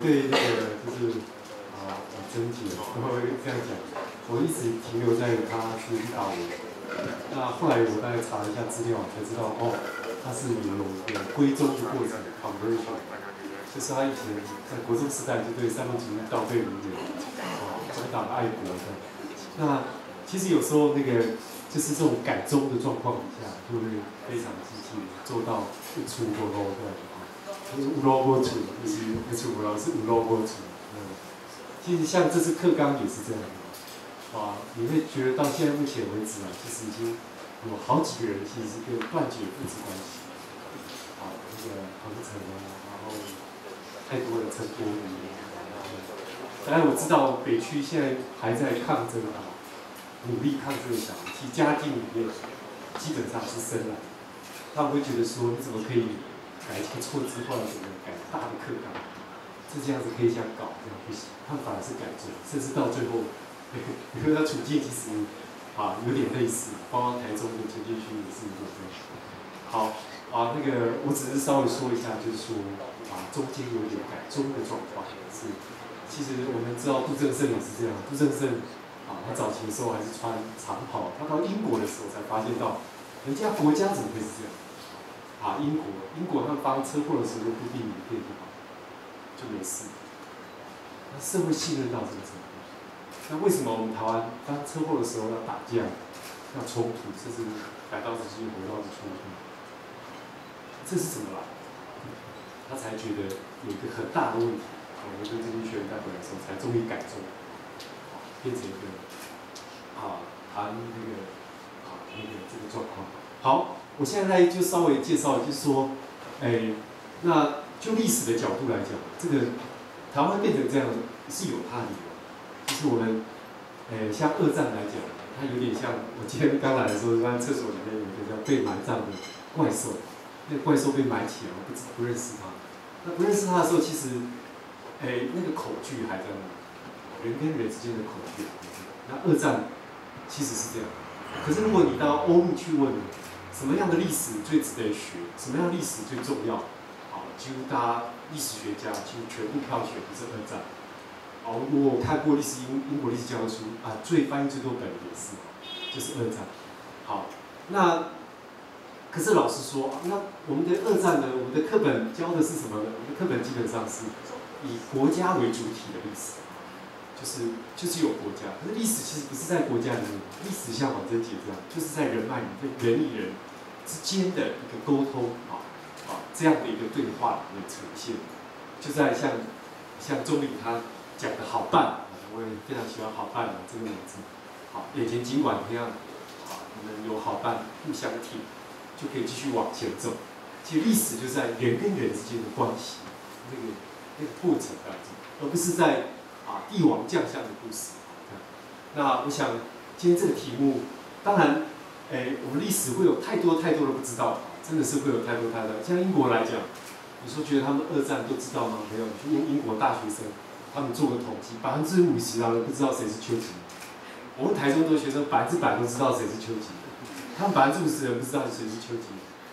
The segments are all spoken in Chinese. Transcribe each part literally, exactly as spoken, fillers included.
对那个就是啊，李贞杰，我会这样讲，我一直停留在他是立法委员。那后来我大概查了一下资料，才知道哦，他是有有归宗的过程 conversion， 就是他以前在国中时代就对三民主义倒背如流，哦，中党爱国的。那其实有时候那个就是这种改宗的状况底下，就会非常积极做到一出不漏的啊，就是无漏不出，就是不出不漏，是无漏不出。嗯，其实像这次课纲也是这样的。啊，你会觉得到现在目前为止啊，其实已经有好几个人其实是跟断绝父子关系。啊，那个彭程啊，然后太多的陈柏宇啊，当然我知道北区现在还在抗争啊，努力抗争的小孩，其实家境里面基本上是深蓝，他们会觉得说，你怎么可以改一个错字，或者怎么改大的课纲，是这样子可以这样搞，这样不行，他们反而是改正，甚至到最后。你说他处境其实啊有点类似，包括台中的陈建勋也是有点类似。好啊，那个我只是稍微说一下，就是说啊中间有点改宗的状况是，其实我们知道杜正胜也是这样，杜正胜啊他早期的时候还是穿长袍，他到英国的时候才发现到，人家国家怎么会是这样？啊英国英国他们发生车祸的时候就固定一片地方就没事，那社会信任到这个程度。那为什么我们台湾当车祸的时候要打架、要冲突，甚至改刀子进回刀子出去？这是怎么来？他才觉得有一个很大的问题。我们跟这些学员带回来的时候，才终于改正，变成一个啊谈那个啊那个这个状况。好，我现在就稍微介绍，就是说，哎，那就历史的角度来讲，这个台湾变成这样是有它的理由。就是我们，诶、欸，像二战来讲，它有点像我今天刚来的时候，发现厕所里面有一个叫被埋葬的怪兽，那个怪兽被埋起来，我不知不认识它。那不认识它的时候，其实，诶、欸，那个恐惧还在那，人跟人之间的恐惧。那二战其实是这样，可是如果你到欧陆去问，什么样的历史最值得学，什么样的历史最重要，好，几乎大家历史学家几乎全部票选的是二战。哦，我看过历史英英国历史教科书啊，最翻译最多本也是，就是二战。好，那可是老实说，那我们的二战呢？我们的课本教的是什么呢？我们的课本基本上是以国家为主体的历史，就是就是有国家。可是历史其实不是在国家里面，历史像婉珍姐这样，就是在人脉里面，人与人之间的一个沟通啊啊这样的一个对话里面呈现，就在像像钟理他。讲的好办，我也非常喜欢好办的这个名字。好，眼前尽管这样，好，你们有好办，互相挺，就可以继续往前走。其实历史就是在人跟人之间的关系，那个那个过程当中，而不是在啊帝王将相的故事。那我想今天这个题目，当然，哎，我们历史会有太多太多的不知道，真的是会有太多太多。像英国来讲，你说觉得他们二战都知道吗？没有，去英英国大学生。他们做个统计，百分之五十的人不知道谁是邱吉。我们台中的学生百分之百都知道谁是邱吉，他们百分之五十人不知道谁是邱吉。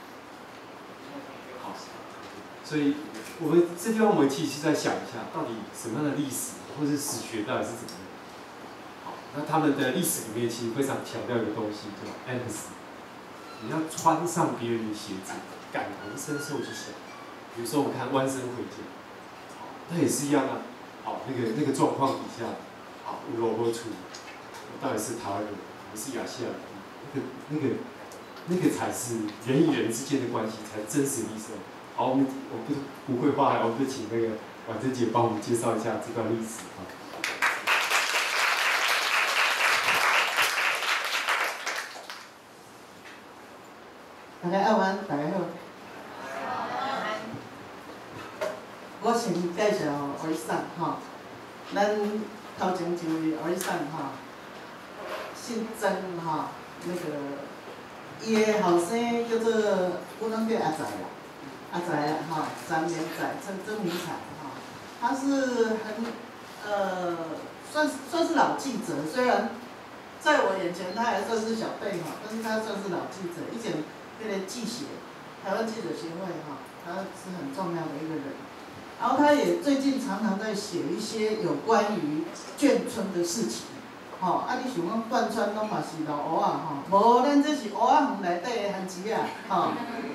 好，所以我们这地方我们其实在想一下，到底什么样的历史或是史学到底是怎么样？好，那他们的历史里面其实非常强调一个东西，叫 empathy。你要穿上别人的鞋子，感同身受去想。比如说我们看弯身回见，好，那也是一样啊。好，那个那个状况底下，好，无萝卜处，我到底是台湾人，我是亚细亚人，那个那个那个才是人与人之间的关系，才真实历史。好，我们我不不会话，我们就请那个婉珍姐帮我们介绍一下这段历史啊。 大家午安，大家好。我先介绍我送吼，咱头前一位我送吼，姓曾吼，那个伊的后生叫做我拢叫阿仔啦，阿仔啦吼，张连仔，曾曾明才吼，他是很呃，算是算是老记者，虽然在我眼前他还算是小辈哈，但是他算是老记者，以前那个记协，台湾记者协会哈，他是很重要的一个人。 然后他也最近常常在写一些有关于眷村的事情。吼、哦，啊，你想讲贯穿拢嘛是老蚵仔吼，无咱这是蚵仔园内底的番薯仔，吼、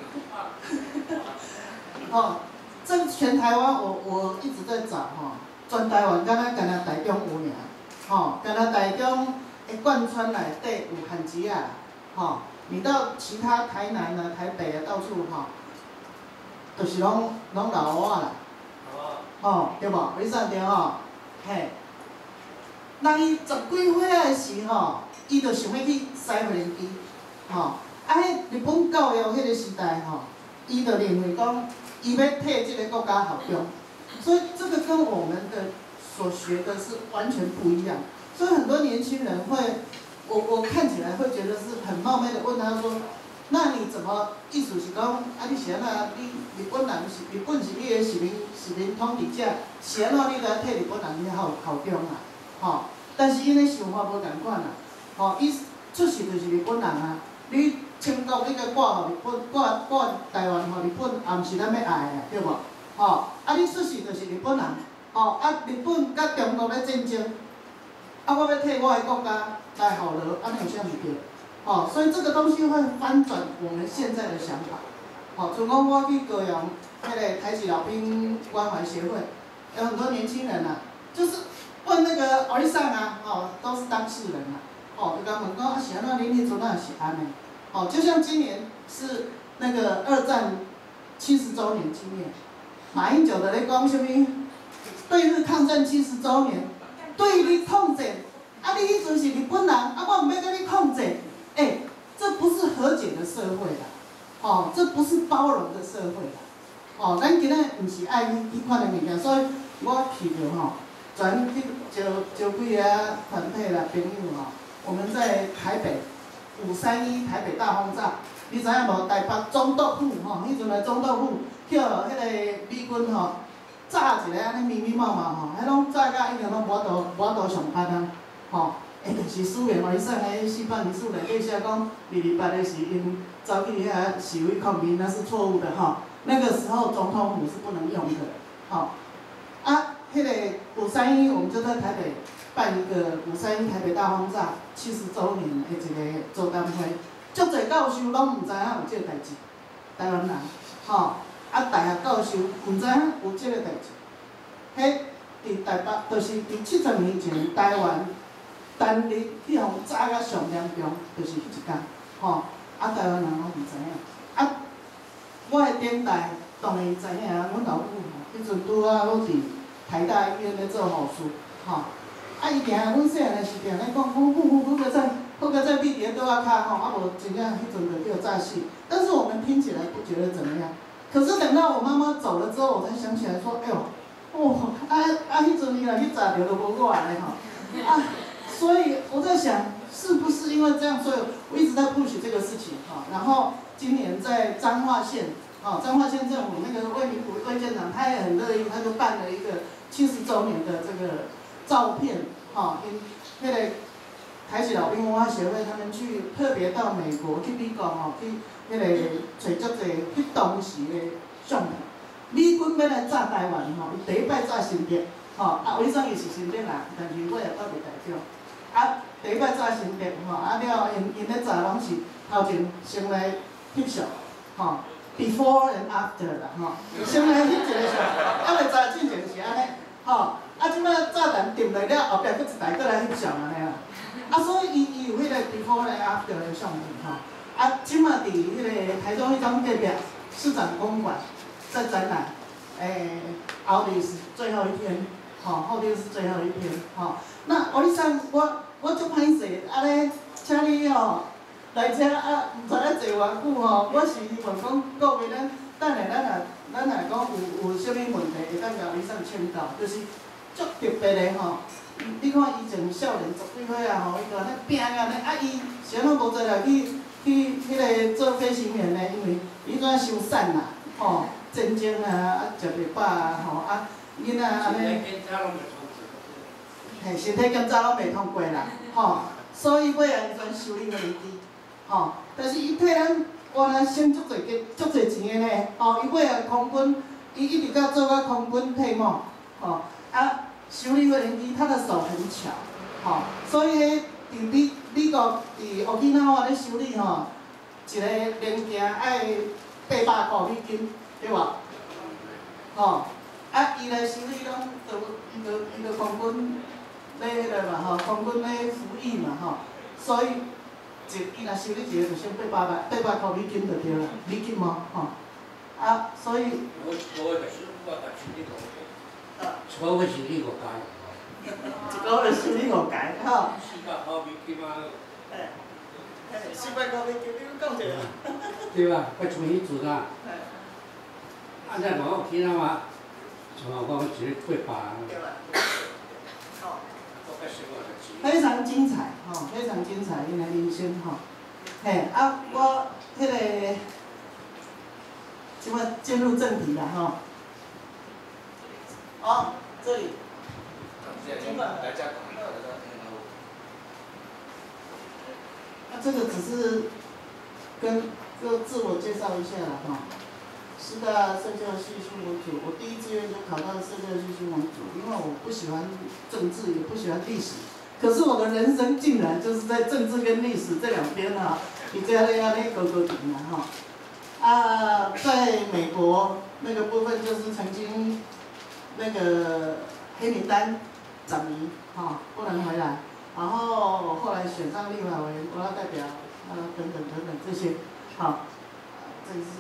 哦，吼、哦，这全台湾我我一直在找吼、哦，全台湾敢若敢若台中有尔，吼、哦，敢若台中的贯穿内底有番薯仔，吼、哦，你到其他台南啊、台北啊，到处吼，都、就是拢拢老蚵仔啦，吼，对无？你说对吼？嘿。人伊十几岁仔时吼，伊就想要去西无人机，吼，啊，迄日本教育迄个时代吼，伊就认为讲，伊要替即个国家效忠，所以这个跟我们的所学的是完全不一样。所以很多年轻人会，我我看起来会觉得是很冒昧的问他说，那你怎么意思是讲，啊，你是安那？你日本人是日本是你的殖民殖民统治者，是安怎你来替日本人去效效忠啊？吼、哦，但是因个想法无共款啦，吼、哦，伊出世就是日本人啊。你清国你甲挂互日本，挂挂台湾互日本，也毋是咱要爱的，对无？吼、哦，啊，你出世就是日本人，吼、哦，啊，日本甲中国咧战争，啊，我要替我的国家来效劳，安尼有啥毋对？吼、哦，所以这个东西会翻转我们现在的想法。吼、哦，像讲我去高雄迄个台籍老兵关怀协会，有很多年轻人啊，就是。问那个儿上啊，哦，都是当事人啊，哦，就甲问讲啊，是安怎恁迄阵啊是安尼，哦，就像今年是那个二战七十周年纪念，马英九的咧讲什么？对日抗战七十周年，对日抗战，啊，你迄阵是日本人，啊，我毋要跟你抗战，哎、欸，这不是和解的社会啦，哦，这不是包容的社会啦，哦，咱今仔毋是爱迄迄款的物件，所以我去着吼。全去招招几个团体啦，朋友吼，我们在台北五三一台北大轰炸，你知影无？台北总督府吼，迄阵的总督府叫迄个美军吼炸一个安尼密密麻麻吼，迄拢炸甲已经拢无度无度上班啊，吼，诶，就是书面话送诶四百二十内底写讲，二二八的是因走去遐示威抗议，那是错误的吼，那个时候总统府是不能用的，吼，啊。迄个五三一，我们就在台北办一个五三一台北大轰炸七十周年的一个座谈会，足侪教授拢毋知影有这个代志，台湾人，吼、哦，啊大学教授毋知影有这个代志，迄伫台北，就是伫七十年前台湾单日去互炸甲上严重，就是迄一天，吼、哦，啊台湾人拢毋知影，啊，我的顶代当然知影啊，阮老母吼，迄阵拄啊拢伫。台大医院咧做护士，吼、哦，啊伊定，阮细汉的时定咧讲，讲呼呼呼个在，呼个在壁伫倒仔骹吼，啊无真正迄阵就叫炸死。但是我们听起来不觉得怎么样，可是等到我妈妈走了之后，我才想起来说，哎呦，哦，啊啊迄阵伊若去炸着都无我来吼，啊，所以我在想，是不是因为这样，所以我一直在 push 这个事情，哈、哦，然后今年在彰化县。哦，彰化县政府那个魏明福魏县长，他也很乐意，他就办了一个七十周年的这个照片，哈、哦，因那个台籍老兵文化协会他们去特别到美国去美国吼，去那个找足侪去当时的相片。美军要来炸台湾吼，伊第一摆炸新竹，吼，啊，为啥伊是新竹人？但是我也到袂台中。啊，第一摆炸新竹吼，啊了，因因咧炸拢是头前先来翕相，吼。Before and after 啦，吼，先来翕一个相，啊袂知进前是安尼，吼，啊即摆炸弹定落了，后壁佫一台佫来翕相安尼啦，啊所以伊伊有迄个 before and after 的相片，吼，啊即摆伫迄个台中迄张隔壁市长公馆在展览，诶，后日是最后一天，吼，后日是最后一天，吼，那王医生，我我足歹势，安尼，请你哦。来遮啊，毋知影坐偌久吼，我是希望讲各位咱，等下咱若咱若讲有有啥物问题，会当甲医生请教，就是足特别的吼。你看以前少年十几岁啊吼，伊就安尼拼安尼，啊伊是安怎无做来去去迄个做飞行员呢？因为伊怎伤瘦啦，吼，战争啊，啊食袂饱啊，吼啊囡仔安尼。嘿，身体检查拢袂通过啦，吼，所以尾啊伊全修理个离机。吼，但是伊替咱换来省足侪个足侪钱的呢。吼，伊尾啊空军， 伊一直到做到空军退伍，吼啊，修理无人机，他的手很巧，吼，所以咧，伫美美国伫奥基纳瓦咧修理吼，一个零件爱八百块美金，对无？吼，啊，伊来修理拢就伊就伊就空军咧迄个嘛吼，空军咧服役嘛吼，所以一伊若修理一个就先八百八百块美金就对啦，美金嘛吼，啊，所以。 我我就是我把修理过， 啊， 一个月修理五间。 一个月修理五间吼。 四百块美金啊。 哎，四百块美金，你讲者。 对吧？我从迄阵啊。按照我去那嘛，从我讲一个八百。 对吧？好。 我较生活就钱。 非常精彩，吼，非常精彩，因的人生吼。嘿，啊，我迄、那个，即摆进入正题啦，吼。好，这里。尽管。 来家讲。 啊，这个只是跟就自我介绍一下啦，哈。师大社教系新闻组，我第一志愿就考到社教系新闻组，因为我不喜欢政治，也不喜欢历史。可是我的人生竟然就是在政治跟历史这两边啊，比较那样那勾勾顶啊哈。啊，在美国那个部分就是曾经那个黑名单转移哈，不能回来，然后后来选上立法委员，国大代表啊等等等等这些，好，这是。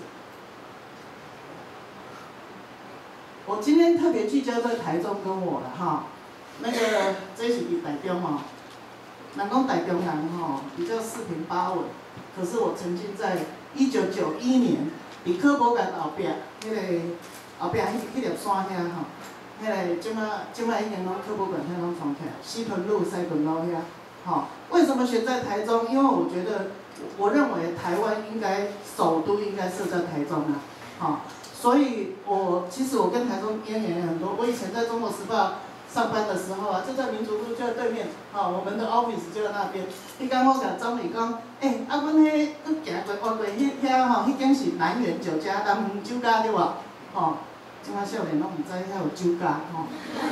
我今天特别聚焦在台中跟我了哈。那个这是伫台中吼，人讲台中人吼比较四平八稳，可是我曾经在一九九一年伫科博馆后壁，迄、那个后壁迄迄粒山遐吼，迄、那个即摆即摆已经拢科博馆遐拢重起来，西屯路、西屯路遐，吼。为什么选在台中？因为我觉得，我认为台湾应该首都应该设在台中啊，吼。所以我其实我跟台中渊源很多，我以前在中国时报。上班的时候啊，就在民族路就在对面，啊，我们的 office 就在那边。迄天我甲总理讲，诶、欸，啊，阮迄佫行过过过迄遐吼，迄间是南园酒家、南园酒家对无？吼，即摆少年拢毋知遐有酒家吼。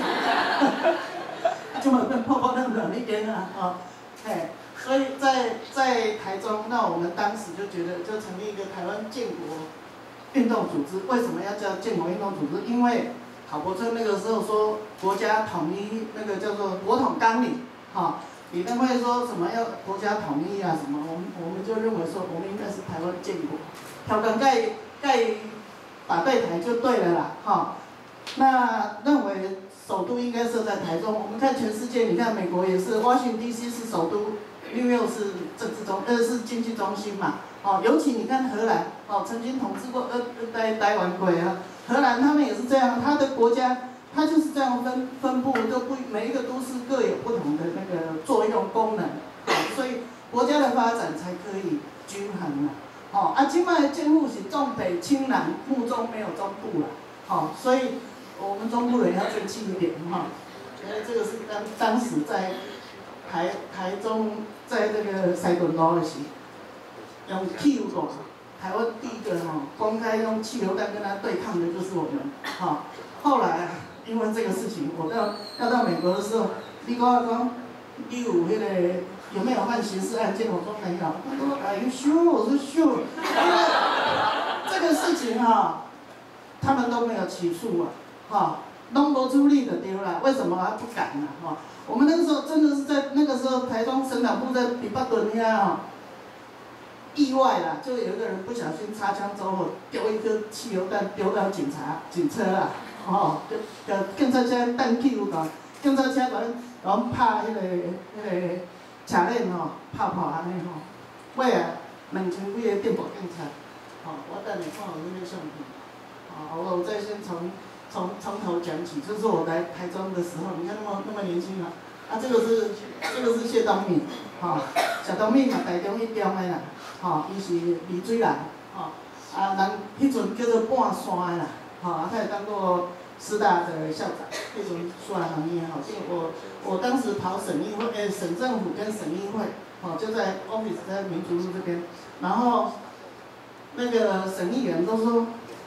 啊，即摆变泡泡嫩嫩迄间啊，吼，嘿，所以在在台中，那我们当时就觉得，就成立一个台湾建国运动组织。为什么要叫建国运动组织？因为郝柏村那个时候说国家统一，那个叫做国统纲领，哈，李登辉说什么要国家统一啊什么，我们我们就认为说我们应该是台湾建国，挑杆盖盖打对台就对了啦，哈。那认为首都应该设在台中，我们看全世界，你看美国也是 ，Washington D C 是首都，纽约是政治中呃是经济中心嘛，哦，尤其你看荷兰，哦曾经统治过呃台台湾过啊。荷兰他们也是这样，他的国家他就是这样分分布，都不每一个都市各有不同的那个作用功能，哦，所以国家的发展才可以均衡啊。哦，啊，今麦的政府是重北轻南，目中没有中部了，哦，所以我们中部人要争气一点哈。因为这个是当当时在台台中在这个西屯路的时，用汽油弹。台湾第一个哈公开用汽油弹跟他对抗的就是我们，哈。后来啊，因为这个事情，我到要到美国的时候，你跟我讲，你有那个有没有犯刑事案件？我说没有。他说 Are you sure？ 我说 sure。因为这个事情哈，他们都没有起诉啊，哈，拢无处理就对啦。为什么还不敢呢？哈，我们那个时候真的是在那个时候，台中省党部在比巴顿遐哈。意外啦，就有一个人不小心擦枪走火，丢一颗汽油弹丢到警察警车啊，哦，就就警察车弹汽油弹，警察车把咱把阮拍迄、那个迄、那个车链吼，拍破安尼吼，尾啊两千几个电报警察，哦，我等你看有迄个相片，哦，我再先从从从头讲起，就是我来台中的时候，你看那么那么年轻啊，啊，这个是这个是谢东闵，哈、哦，谢东闵嘛台中一中的啦。吼，伊是丽水人，吼，啊，人迄阵叫做半山的啦，吼，啊，他也当过师大的校长，迄阵出来行业吼，因为我我当时跑省议会，诶、欸，省政府跟省议会，吼，就在 office 在民族路这边，然后那个省议员都说，诶、欸，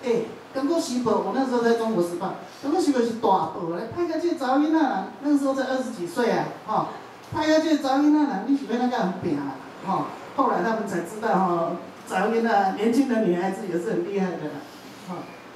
《中国时报》，我那时候在《中国时报》，《中国时报》是大报咧，派个这个查某囡仔人，那时候才二十几岁啊，吼，派个这个查某囡仔人，你是要哪个人拼啊？吼，后来他们才知道吼，查某囡仔年轻的女孩子也是很厉害的啦，吼。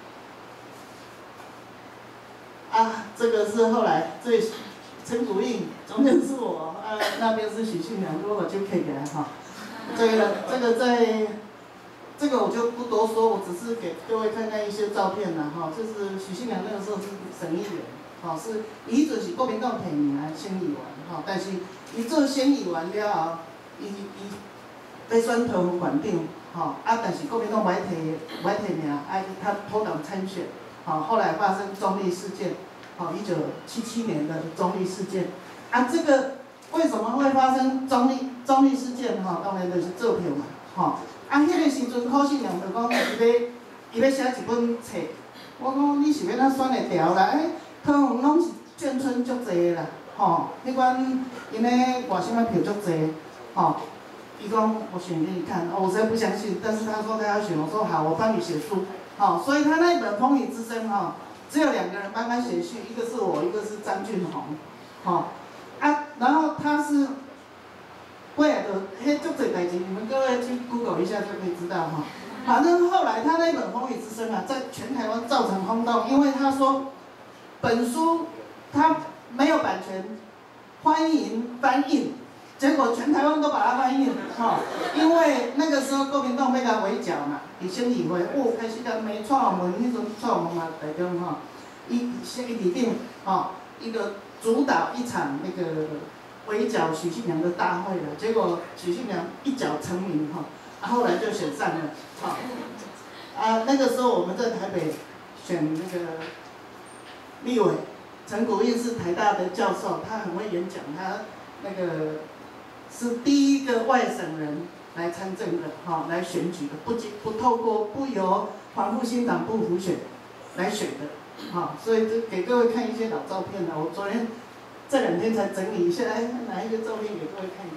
啊，这个是后来这陈古印，中间是我，啊那边是许信良，如果就可以给他哈。这个这个在，这个我就不多说，我只是给各位看看一些照片啦哈。就是许信良那个时候是省议员，哈是伊就是国民党提名来选议员哈，但是伊做选议员了后，伊伊要选桃园县长，哈啊但是国民党歹提歹提名，啊他脱党参选。好，后来发生中立事件，好，一九七七年的中立事件，啊，这个为什么会发生中立中立事件？哈，当然就是做票嘛，哈，啊，迄个时阵柯信良就讲，伊要伊要写一本册，我讲你是要哪选会调啦？诶，桃园拢是眷村足济啦，吼，迄款因咧外省仔票足济，吼，伊讲我选给你看，我实在不相信，但是他说他要选，我说好，我帮你写书。好、哦，所以他那一本《风雨之声》哈，只有两个人帮他写序，一个是我，一个是张俊宏，好、哦，啊，然后他是，过来的，嘿，足侪代志，你们各位去 Google 一下就可以知道哈。反正后来他那一本《风雨之声》啊，在全台湾造成轰动，因为他说，本书他没有版权，欢迎翻印。结果全台湾都把它翻印，哈、哦，因为那个时候国民党被他围剿嘛，伫省议会，哦，开始甲骂蔡文，迄阵蔡文嘛台中哈，伊先一定哈，一个主导一场那个围剿许信良的大会了，结果许信良一脚成名哈，啊后来就选上了，哈、哦，啊那个时候我们在台北选那个立委，陈古印是台大的教授，他很会演讲，他那个。是第一个外省人来参政的，哈、哦，来选举的，不不透过不由黄复兴党部补选来选的，哈、哦，所以就给各位看一些老照片了。我昨天这两天才整理一下，哎，拿一个照片给各位看一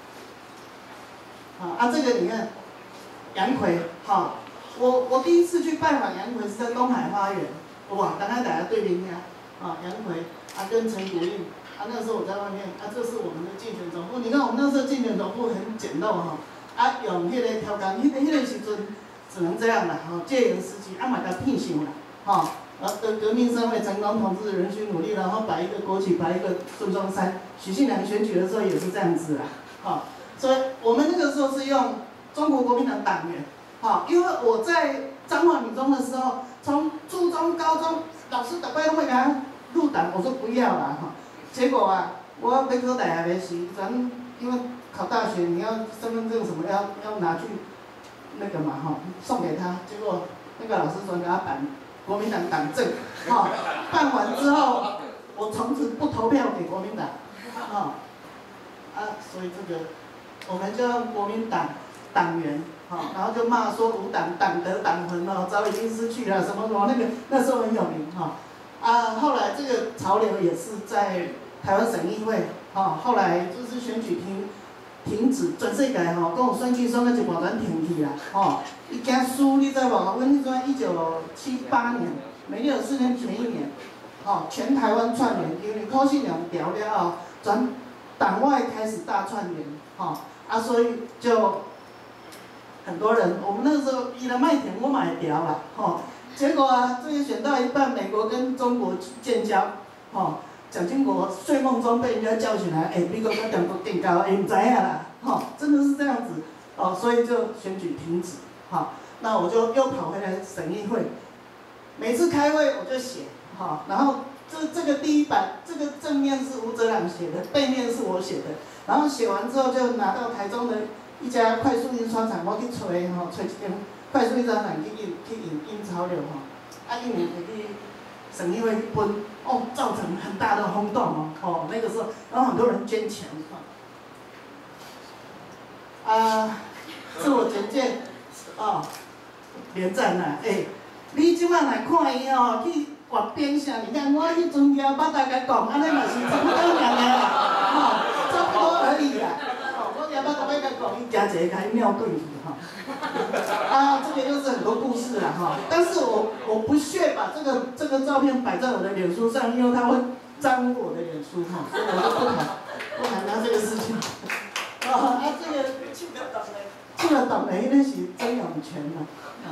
看。啊啊，这个你看，杨奎，哈、哦，我我第一次去拜访杨奎是在东海花园，哇，刚才大家对面呀，啊，杨奎，啊跟陈古印。啊，那时候我在外面，啊，这是我们的竞选总部。你看我们那时候竞选总部很简陋哈，啊，用迄个条工，迄个迄个时阵只能这样啦，吼、哦，戒严时期，啊嘛甲骗上啦，吼、哦，然后革革命社会成功统治，仍需努力，然后摆一个国旗，摆一个孙中山。许信良选举的时候也是这样子啦，哈、哦，所以我们那个时候是用中国国民党党员，哈、哦，因为我在彰化女中的时候，从初中、高中，老师大概都会给他入党，我说不要啦，哈、哦。结果啊，我要考大学的时，咱因为考大学你要身份证什么要要拿去那个嘛哈，送给他。结果那个老师说给他办国民党党证，哈、哦，办完之后，我从此不投票给国民党，啊、哦，啊，所以这个我们就用国民党党员，哈、哦，然后就骂说无党党德党魂哦，早已经失去了什么什么那个那时候很有名哈。哦啊，后来这个潮流也是在台湾省议会，哦，后来就是选举停停止，全世界吼，讲有选举选到一半全停去啦，吼，伊惊输，你知无？阮迄阵一九七八年，每六四年选一年，吼，全台湾串联，因为柯信良调了后，全党外开始大串联，吼，啊，所以就很多人，我们那时候伊来卖田，我嘛会调啦，吼。结果啊，这个选到一半，美国跟中国建交，哦，蒋经国睡梦中被人家叫醒来，哎，美国跟中国建交，哎，唔知呀啦，哦，真的是这样子，哦，所以就选举停止，哈、哦，那我就又跑回来省议会，每次开会我就写，哈、哦，然后这这个第一版，这个正面是吴哲朗写的，背面是我写的，然后写完之后就拿到台中的一家快速印刷厂，我去吹，哈、哦，吹一点。快速印刷厂去印去印印钞票吼，啊印完就去省议会去分，哦，造成很大的轰动哦，哦那个时候，然后很多人捐钱哈。啊，自我简介，哦，连战呐，哎、欸，你即摆来看伊哦，去画边啥？你看我迄阵也捌大家讲，安尼嘛是差不多样个啦，吼、哦，差不多而已啦，哦，我爹爸都要甲讲，伊行一个甲伊尿遁去哈。啊，这个又是很多故事啊哈。但是我我不屑把这个这个照片摆在我的脸书上，因为它会沾污我的脸书哈，所以我就不谈不谈他这个事情。啊，啊这个去了倒霉，去了倒霉那是曾永权呐。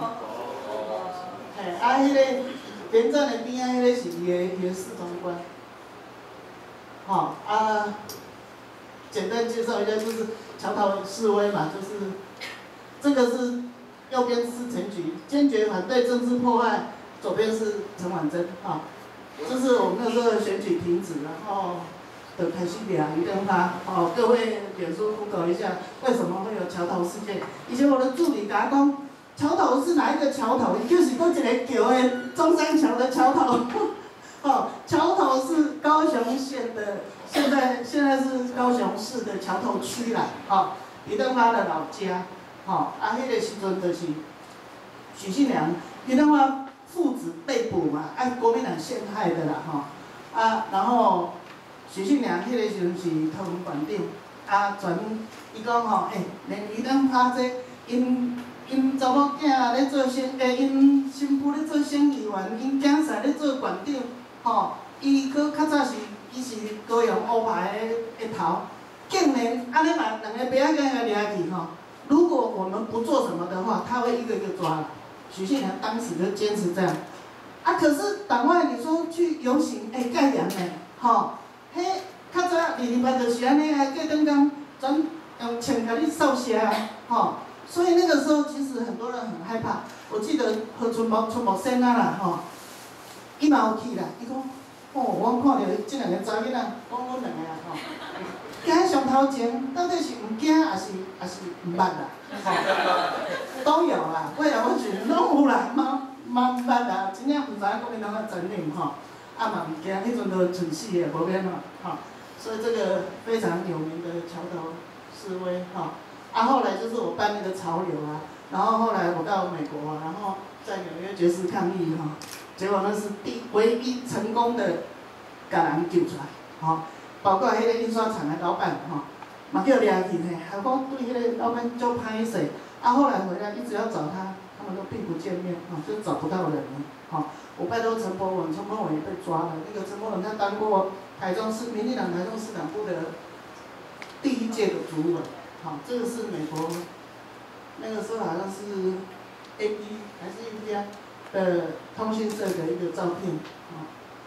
嘿，啊，迄个连战的边啊，迄个是伊的伊的侍从官。好啊，简单介绍一下，就是桥头示威嘛，就是这个是右边是陈菊，坚决反对政治迫害，左边是陈婉珍啊。这是我们那时候的选举停止，然后的开始俩余登发哦，各位脸书 Google 一下，为什么会有桥头事件？以前我的助理甲讲，桥头是哪一个桥头？就是搁一个桥的中山桥的桥头。哦，桥头是高雄县的，现在现在是高雄市的桥头区啦。哦，余登发的老家。哦，啊，迄、那个时阵就是许信良，余登发父子被捕嘛，啊，国民党陷害的啦，吼、哦，啊，然后许信良迄个时阵是桃园县长，啊，全伊讲吼，诶、欸，连余登发这因因查某囝咧做生，诶、欸，因新妇咧做省议员，因囝婿咧做县长。吼，伊佫较早是，伊是高雄乌牌的的头，竟然安尼嘛，两个白仔仔掠去吼。如果我们不做什么的话，他会一个一个抓。许信良当时就坚持这样。啊，可是党外你说去游行，哎、欸，盖洋嘞，吼，迄较早二二八就是安尼啊，过灯工全用枪甲你扫射，吼。所以那个时候其实很多人很害怕。我记得何春茂、春茂先啊啦，吼。伊嘛有去啦，伊讲，哦，我看到即两个查囡仔，讲阮两个啊吼，行上头前，到底是毋惊，还是还是毋捌啦？吼，都有啦，我来我去拢有啦，嘛嘛毋捌啦，真正毋知影国民党个真理吼，啊嘛毋惊，迄阵都剩死个，无免嘛，吼，所以这个非常有名的桥头示威吼，啊后来就是我办那个潮流啊，然后后来我到美国啊，然后在纽约爵士抗议哈。结果那是第唯一成功的，把人救出来，吼、哦，包括迄个印刷厂的老板，吼、哦，嘛叫掠去呢，还讲对迄个老板足歹势，啊后来回来一直要找他，他们都并不见面，啊、哦，就找不到人了，吼、哦，我拜托陈柏文，陈柏文也被抓了，那个陈柏文他当过台中市民进党台中市党部的第一届的主委，好、哦，这个是美国，那个时候好像是 A P 还是 U P I。的通讯社的一个照片，啊，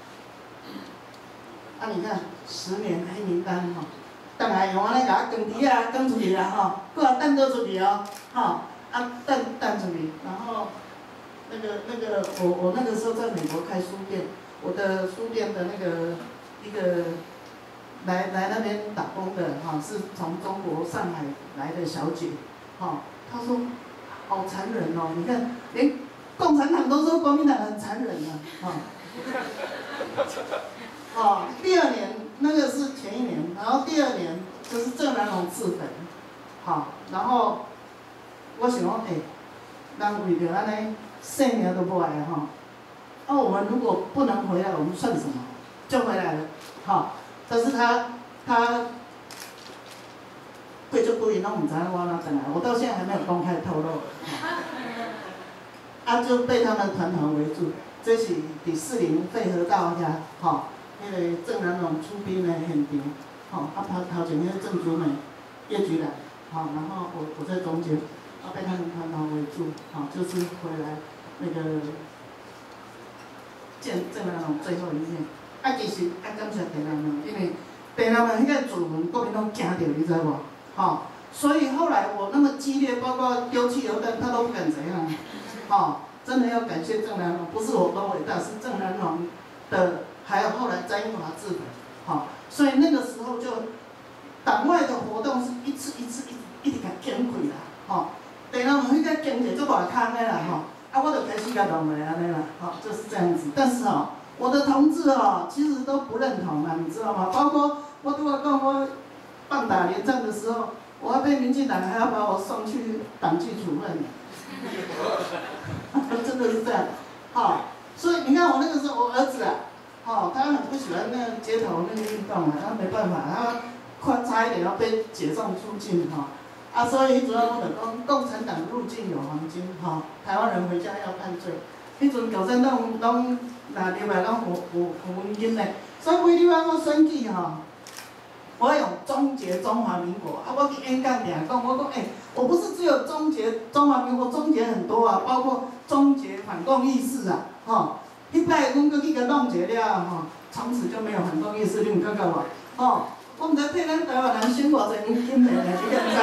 啊，你看十年黑名单吼，等下用安尼甲我光碟啊光出去啦吼，搁啊弹倒出去哦，吼，啊弹弹出去，然后那个那个我我那个时候在美国开书店，我的书店的那个一个来来那边打工的哈，是从中国上海来的小姐，哈，她说好残忍哦，你看连。共产党都说国民党很残忍啊，啊、哦，哦，第二年那个是前一年，然后第二年就是郑南榕自焚，好、哦，然后我想讲，哎、欸，人为着安尼性命都无爱哈，那、哦、我们如果不能回来，我们算什么？就回来了，好、哦，但是他他贵就贵，拢唔知我哪等来，我到现在还没有公开透露。哦啊，就被他们团团围住。这是伫士林汇合道遐，吼，迄个郑南榕出兵的现场，吼，啊头头前迄个郑竹美、叶菊兰，吼，然后我我在中间，啊被他们团团围住，吼，就是回来那个见郑南榕最后一面。啊，其实啊感谢郑南榕，因为郑南榕迄个自文国民党惊到，你知无？吼，所以后来我那么激烈，包括丢汽油弹，他都不敢怎样。哦，真的要感谢郑南榕，不是我多伟大，是郑南榕的，还有后来詹英华自焚，好、哦，所以那个时候就党外的活动是一次一次一一直甲减开啦，吼、哦，郑南榕迄个经济做大坑的啦，吼、哦，啊，我就开始甲弄来安尼啦，吼、哦，就是这样子。但是哦，我的同志哦，其实都不认同啦，你知道吗？包括我拄仔讲我棒打连战的时候，我要被民进党还要把我送去党纪处分。真的是这样，好、哦，所以你看我那个时候，我儿子啊，哦，他很不喜欢那个街头那个运动啊，他没办法，他快差一点要被解送出境哈。啊，所以迄阵我就讲，共产党入境有黄金哈，台湾人回家要判罪。迄阵共产党拢若入来拢有有有黄金嘞，所以为了我选举吼，我用终结中华民国啊！我去演讲俩讲，我讲诶、欸，我不是只有终结中华民国，终结很多啊，包括终结反共意识啊，吼。迄摆阮搁去甲弄一了吼，从此就没有反共意识，你有感觉无？吼，我毋知替咱台湾人省偌济黄金嘞，你敢知？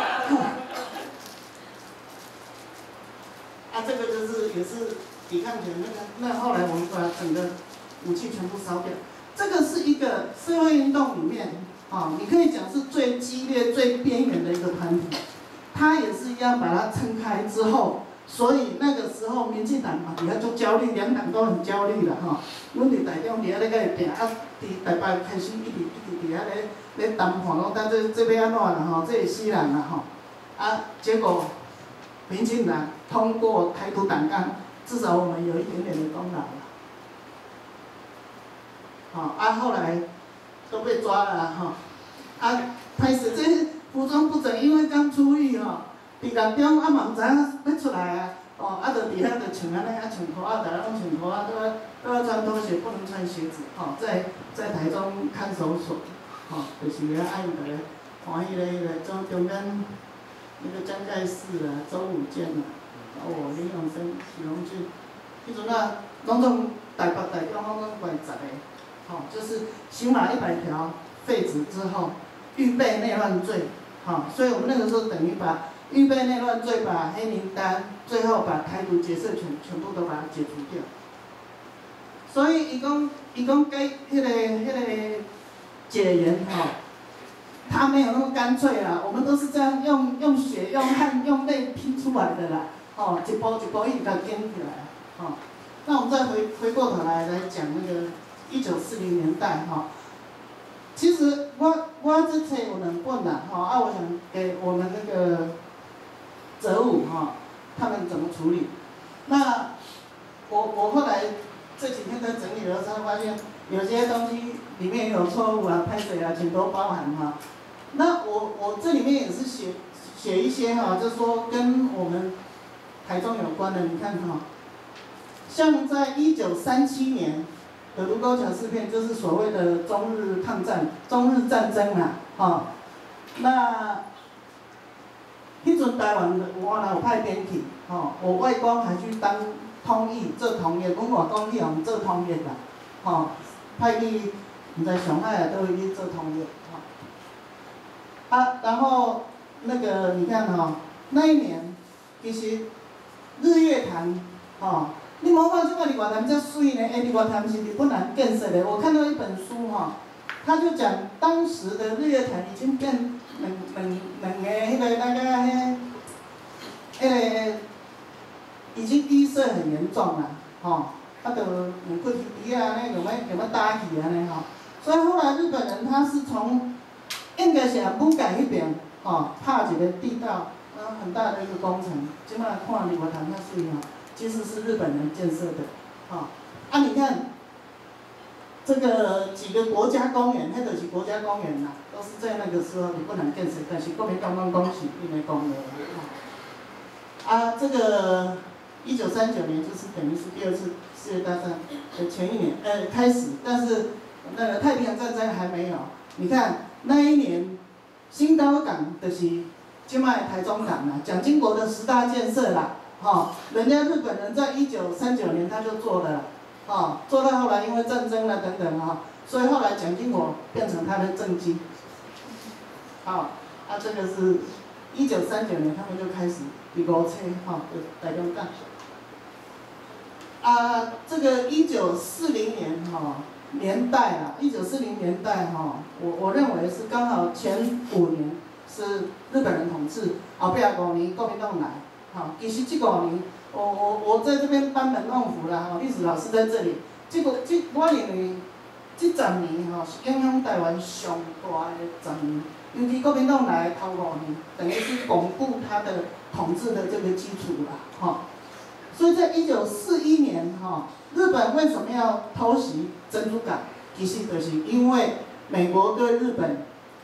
啊，这个就是也是抵抗权那个，那后来我们把整个武器全部烧掉。这个是一个社会运动里面，啊，你可以讲是最激烈、最边缘的一个团体。他也是一样把它撑开之后，所以那个时候民进党嘛，底下就焦虑，两党都很焦虑了哈。阮伫台中底下咧个拼，啊，伫台北开始一直一直底下咧咧谈判，讲但这这要安怎啦吼，这会死人啦吼。啊，结果民进党通过台独党纲，至少我们有一点点的功劳了。好、啊，后来都被抓了哈。啊，开始这服装不整，因为刚出狱哈，伫狱中啊嘛毋知影要出来啊，哦，啊，就伫遐就穿安尼啊，穿裤啊，大家拢穿裤啊，都要都要穿拖鞋，不能穿鞋子，吼、哦，在在台中看守所，吼、哦，就是遐爱个咧，看迄个迄个中中间那个江盖世啊，周武健啊，哦，林永生、许荣俊，迄阵啊，拢总台北、台中拢总关十个。哦，就是刑法一百条废止之后，预备内乱罪，好、哦，所以我们那个时候等于把预备内乱罪、把黑名单，最后把台独结社权全部都把它解除掉。所以，伊讲伊讲给迄个迄个解严哈、哦，他没有那么干脆啦，我们都是这样用用血、用汗、用泪拼出来的啦，哦，一步一步一直甲建起来，哦，那我们再回回过头来来讲那个。一九四零年代哈，其实我我这册有两本啦哈，啊，我想给我们那个泽武哈，他们怎么处理？那我我后来这几天在整理的时候，发现有些东西里面有错误啊、拍水啊，请都包含哈。那我我这里面也是写写一些哈，就是说跟我们台中有关的，你看哈，像在一九三七年。德卢沟桥事变就是所谓的中日抗战、中日战争啦，吼、哦。那迄阵台湾我若有派编去，吼、哦，我外公还去当通译做通译，阮外公去互做通译啦，吼、哦，派去毋知上海啊倒位去做通译，吼、哦。啊，然后那个你看吼、哦，那一年其实日月潭，吼、哦。你无看即摆日月潭遮水呢？哎，日月潭是日本人建设的。我看到一本书哈，他就讲当时的日月潭已经变两两两个迄个那个迄，迄个已经淤塞很严重啦，吼、哦，啊，就两骨梯底啊，安尼用要用要搭起安尼吼。所以后来日本人他是从应该是武港迄边吼拍一个地道，啊，很大的一个工程。即摆看日月潭遐水吼。其实是日本人建设的，啊，啊，你看这个几个国家公园，那就是国家公园啦，都是在那个时候日本人建设，但是国民党拢讲是因为公园啊。啊，这个一九三九年就是等于是第二次世界大战的前一年，呃，开始，但是那个太平洋战争还没有。你看那一年，新岛港就是现在台中港啦，蒋经国的十大建设啦。哦，人家日本人在一九三九年他就做了，哦，做到后来因为战争了等等啊、哦，所以后来蒋经国变成他的政绩。好、哦，啊，这个是一九三九年他们就开始第五车哈，就台中港。啊，这个一九四零年哈、哦、年代啊，一九四零年代哈、哦，我我认为是刚好前五年是日本人统治，后壁五年国民党来。好，其实这五年，我我我在这边班门弄斧啦，吼，历史老师在这里。这个这我认为，这十年吼是影响台湾上大的十年，尤其国民党来头五年，等于是巩固他的统治的这个基础啦，吼。所以在一九四一年，吼，日本为什么要偷袭珍珠港？其实就是因为美国对日本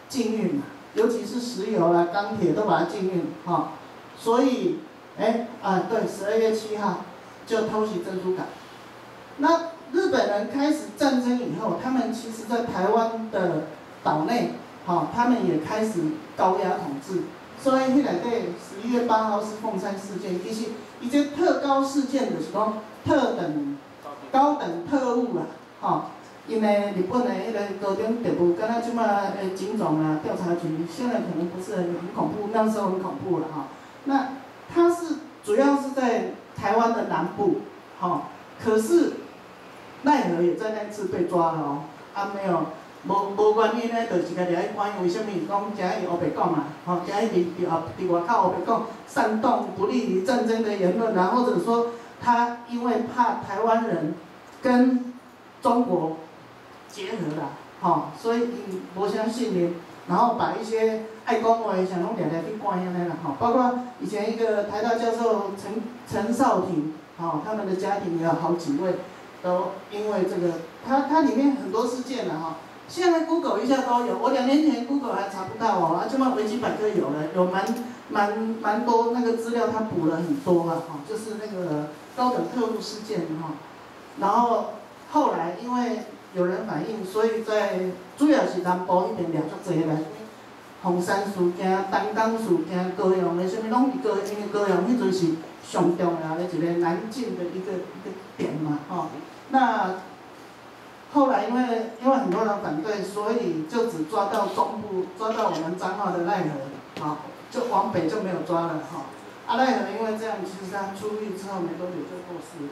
禁运嘛，尤其是石油啦、钢铁都把它禁运，哈、哦，所以，哎啊，对，十二月七号就偷袭珍珠港。那日本人开始战争以后，他们其实在台湾的岛内，哈、哦，他们也开始高压统治。所以迄内底十一月八号是凤山事件，其实伊这特高事件就是讲特等高等特务啦，吼、哦，因为日本的迄个高等特务，敢若即马诶警总啊、调查局，现在可能不是很很恐怖，那时候很恐怖了哈、哦。那它是主要是在台湾的南部，哈、哦，可是奈何也在那次被抓了哦，啊没有。无无原因呢，就是家己爱关，为什么讲今日黑白讲嘛？吼，今日伫伫后伫外口黑白讲煽动不利于战争的言论啊，或者说他因为怕台湾人跟中国结合啦，吼，所以伊无相信任，然后把一些爱讲话的，想拢掠掠去关安尼啦，吼，包括以前一个台大教授陈陈少廷，吼，他们的家庭也有好几位都因为这个，他他里面很多事件啦，哈。现在 Google 一下都有，我两年前 Google 还查不到哦，啊，就嘛维基百科有了，有蛮蛮蛮多那个资料，他补了很多啊，哈，就是那个高等特务事件哈，然后后来因为有人反映，所以在主要是南部迄边掠足侪啦，凤山事件、东港事件、高雄的什么拢是高，因为高雄迄阵是上重要的一个南进的一个一个点嘛，哈，那。后来因为因为很多人反对，所以就只抓到中部，抓到我们彰化的奈何，好，就往北就没有抓了哈。啊奈何因为这样，其实他出狱之后没多久就过世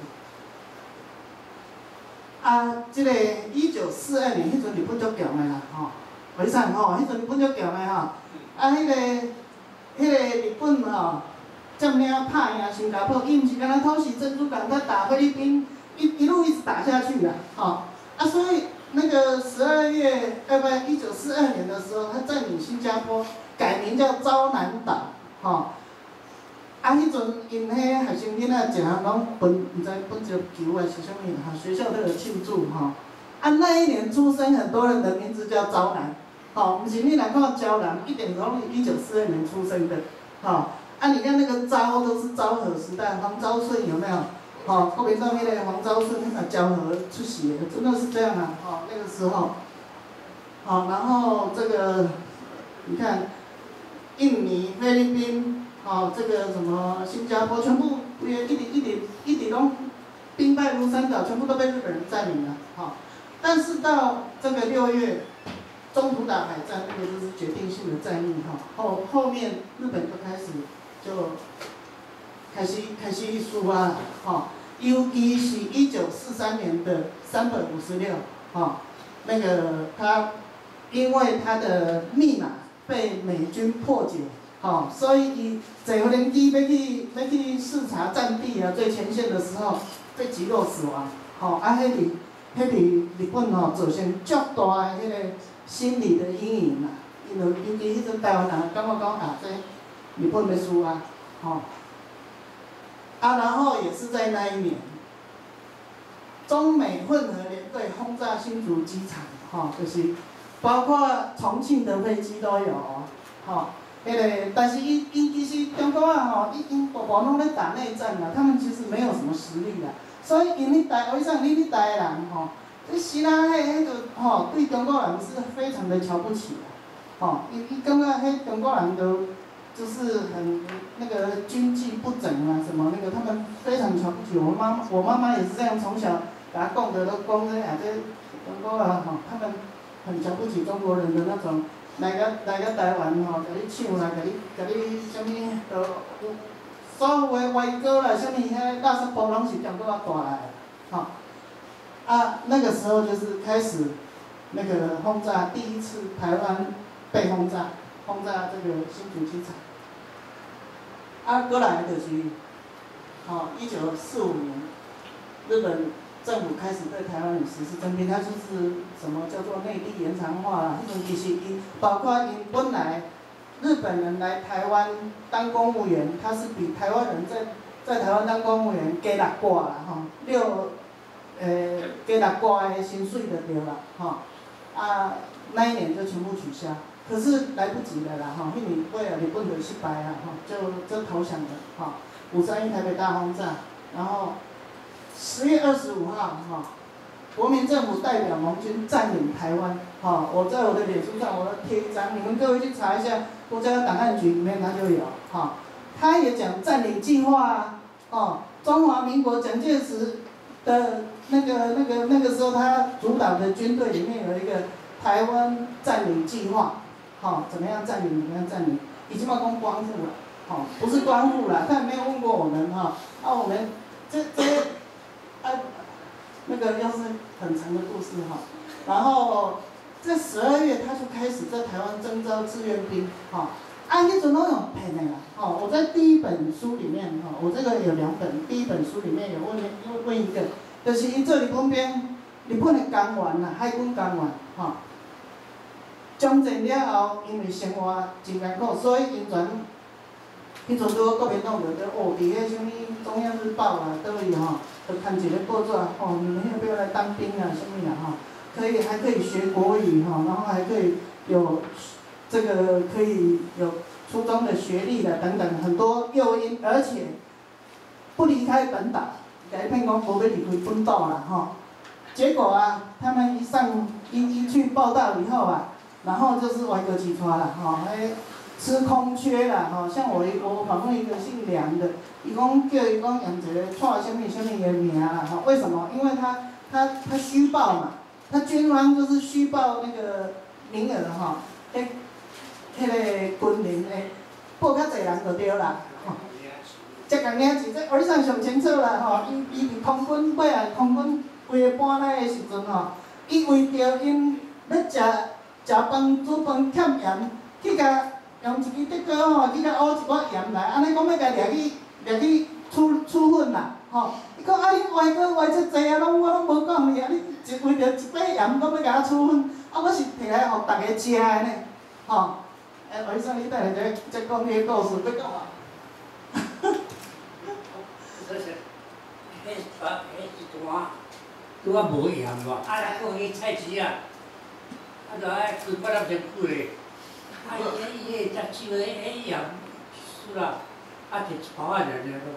了。啊，这个一九四二年，迄阵日本足强的啦，吼，为啥吼？迄阵日本足强的吼，啊，迄个迄个日本吼，占领拍赢新加坡，伊毋是干那偷袭珍珠港，他打菲律宾，一一路一直打下去啦，吼。啊，所以那个十二月，呃不，一九四二年的时候，他占领新加坡，改名叫招南岛，吼、哦。啊，迄阵因迄学生囡仔一项拢分，毋知分一球还是啥物，哈，学校都有庆祝，吼、哦。啊，那一年出生很多人的名字叫招南，吼、哦，毋是你来看招南，一点都是一九四二年出生的，吼、哦。啊，你看那个昭都是昭和时代，黄昭顺有没有？哦，国民党那个黄昭顺啊，交河出席的，真的是这样啊！哦，那个时候，好、哦，然后这个，你看，印尼、菲律宾，哦，这个什么新加坡，全部也一点一点一点都兵败如山倒，全部都被日本人占领了。好、哦，但是到这个六月，中途岛海战，那个就是决定性的战役哈、哦。后后面日本就开始就。开始开始输啊，吼，尤其是一九四三年的三本五十六，吼，那个他因为他的密码被美军破解，吼，所以伊坐无人机要去要去视察战地啊，最前线的时候被击落死亡，吼，啊，迄伫迄伫日本吼造成足大的迄个心理的阴影啦，因为尤其迄阵台湾人感觉讲啊，这日本要输啊，吼。啊，然后也是在那一年，中美混合联队轰炸新竹机场，吼、哦，就是包括重庆的飞机都有哦，吼、哦，迄、那个，但是伊伊其实中国啊吼，伊因部部拢咧打内战啦，他们其实没有什么实力啦，所以因咧台，为啥你咧台的人吼，这希拉迄迄个吼对中国人是非常的瞧不起的，吼，伊伊感觉迄中国人都。就是很那个军纪不整啊，什么那个，他们非常瞧不起我妈。我妈妈也是这样，从小给她供的都供这啊，这中国啊吼，他们很瞧不起中国人的那种，来个来个台湾吼，给你唱啦，给你给你什么都有，所有的歪歌啦，什么遐垃圾包拢是中国带来的，吼。啊，那个时候就是开始那个轰炸，第一次台湾被轰炸。轰炸这个新竹机场，啊，过来就是，哦，一九四五年，日本政府开始对台湾人实施征兵，它就是什么叫做内地延长化啦，迄种其实因包括因本来日本人来台湾当公务员，他是比台湾人在在台湾当公务员加六挂啦，吼，六，呃，加六挂的薪水就对啦，吼，啊，那一年就全部取消。 可是来不及了啦，哈，因为为了日本就失败了，哈，就就投降了，哈。五三一台北大轰炸，然后十月二十五号，哈，国民政府代表盟军占领台湾，哈，我在我的脸书上我要贴一张，你们各位去查一下，国家档案局里面它就有，哈，他也讲占领计划啊，哦，中华民国蒋介石的那个那个那个时候他主导的军队里面有一个台湾占领计划。哦，怎么样占领？怎么样占领？已经要公光复了，哦，不是光复了，他也没有问过我们哈、哦。啊，我们这这啊，那个又是很长的故事哈、哦。然后在十二月他就开始在台湾征召志愿兵，哈、哦。啊，那种都有骗的啦，哦，我在第一本书里面哈、哦，我这个有两本，第一本书里面有问问问一个，就是伊做日本兵，日本的官员啦，海军官员，哈、哦。将战了后，因为生活真艰苦，所以因全迄阵拄好国民党就在学伫迄什物中央日报啊，倒位吼，就刊一个报纸，吼，你们要不要来当兵啊？什么啊？吼，可以还可以学国语哈，然后还可以有这个可以有初中的学历的等等很多诱因，而且不离开本岛，改变讲无要离开本岛啦吼。结果啊，他们一上一一去报道以后啊。然后就是歪哥起穿啦，吼，迄吃空缺啦，吼，像我我访问一个姓梁的，伊讲叫伊讲用一个错什么什么个名啦，吼，为什么？因为他他他虚报嘛，他军方就是虚报那个名额吼，迄迄个军人诶，报较侪人就对啦，吼。这个领钱，这儿上上清楚啦，吼，伊伊伫空军尾啊，空军规个搬来诶时阵吼，伊为着因要食。食饭煮饭欠盐，去甲用一支竹篙吼，去甲挖一寡盐来，安尼讲要甲掠去掠去处处分啦，吼。伊讲啊，你歪哥歪遮济啊，拢我拢无讲你啊，你一为着一块盐，讲要甲我处分，啊，我是摕来互大家食的呢，吼。诶，为啥你等下再再讲迄个故事，要讲啊？ 这是，迄把迄一段，拄啊无盐无，啊，还佫迄菜市啊。啊，就爱开八粒钟久咧，啊，伊伊迄只手迄迄盐输啦，啊，摕一包仔尔尔咯，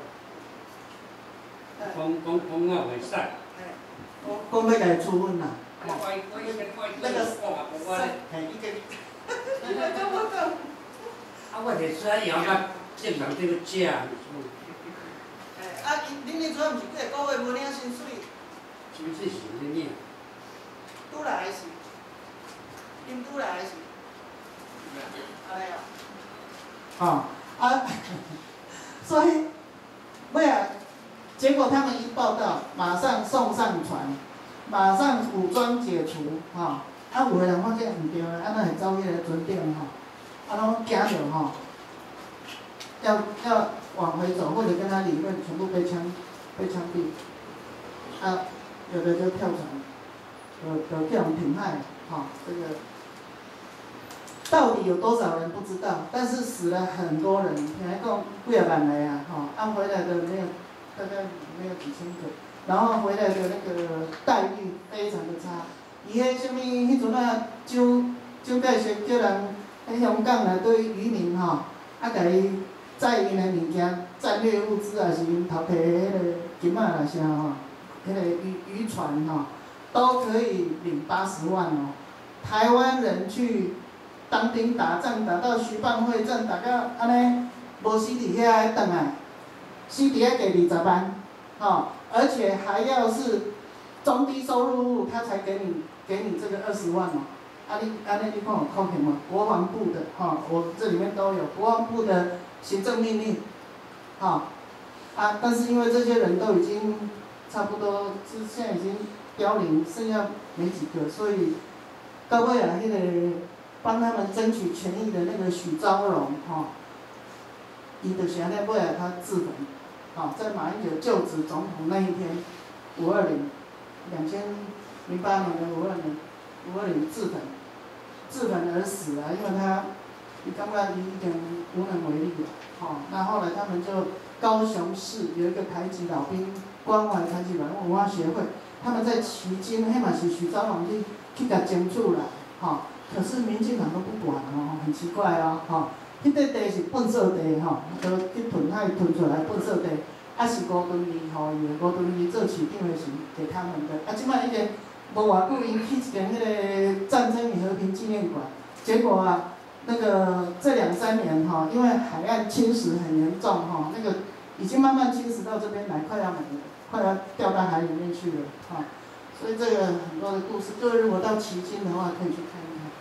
讲讲讲啊袂使。 讲讲要甲伊处分啦。 我我我迄个我迄个讲啊，无我咧。 嘿，伊个。我讲我讲。 啊，我摕出来盐啊，正人伫要食。 哎，啊，恁恁厝毋是几个月无领薪水？ 薪水是恁领。 拄来是。印度来是，安尼哦，哦啊，所以，尾啊，结果他们一报道，马上送上船，马上武装解除，哈、哦，啊有个人发现唔对啊，啊那会走迄个船顶吼，啊拢惊着吼，要要往回走或者跟他理论，全部被枪被枪毙，啊，有的就跳船，有有这种挺害，哈、哦，这个。到底有多少人不知道？但是死了很多人，还共几啊万来啊！哈，按回来的没有，大概没有几千个。然后回来的那个待遇非常的差。伊迄什么，迄阵啊，蒋蒋介石叫人喺香港内对渔民吼，啊，甲伊载因的物件、战略物资啊，是因头摕迄个金仔啦啥吼，迄个渔渔船吼，都可以领八十万哦。台湾人去。当兵打仗，打到徐蚌会战，打到安尼无死伫遐倒来，死伫遐给二十万，吼、哦，而且还要是中低收入户，他才给你给你这个二十万嘛。啊你安尼你看有可能吗？国防部的，哈、哦，我这里面都有国防部的行政命令，哈、哦，啊，但是因为这些人都已经差不多，是现在已经凋零，剩下没几个，所以到尾啊，迄、那个。帮他们争取权益的那个许昭荣，哈，伊就是安尼尾来他自焚，好，在马英九就职总统那一天，五二零，两千零八年的五二零，五二零自焚，自焚而死啊，因为他，你感觉伊已经无能为力了，好，那后来他们就高雄市有一个台籍老兵关怀台籍老兵文化协会，他们在旗津，迄嘛是许昭荣去去甲争取啦，吼。 可是民进党都不管哦，很奇怪哦，吼、哦，迄块地是粪扫地吼，都去囤海囤出来粪扫地，啊是吴敦义吼伊的，吴敦义做市长的是给他们的，啊即摆已经无偌久，因起一间迄个战争与和平纪念馆，结果啊，那个这两三年哈、哦，因为海岸侵蚀很严重哈、哦，那个已经慢慢侵蚀到这边来，快要没了，快要掉到海里面去了哈、哦，所以这个很多的故事，各位如果到旗津的话，可以去看一看。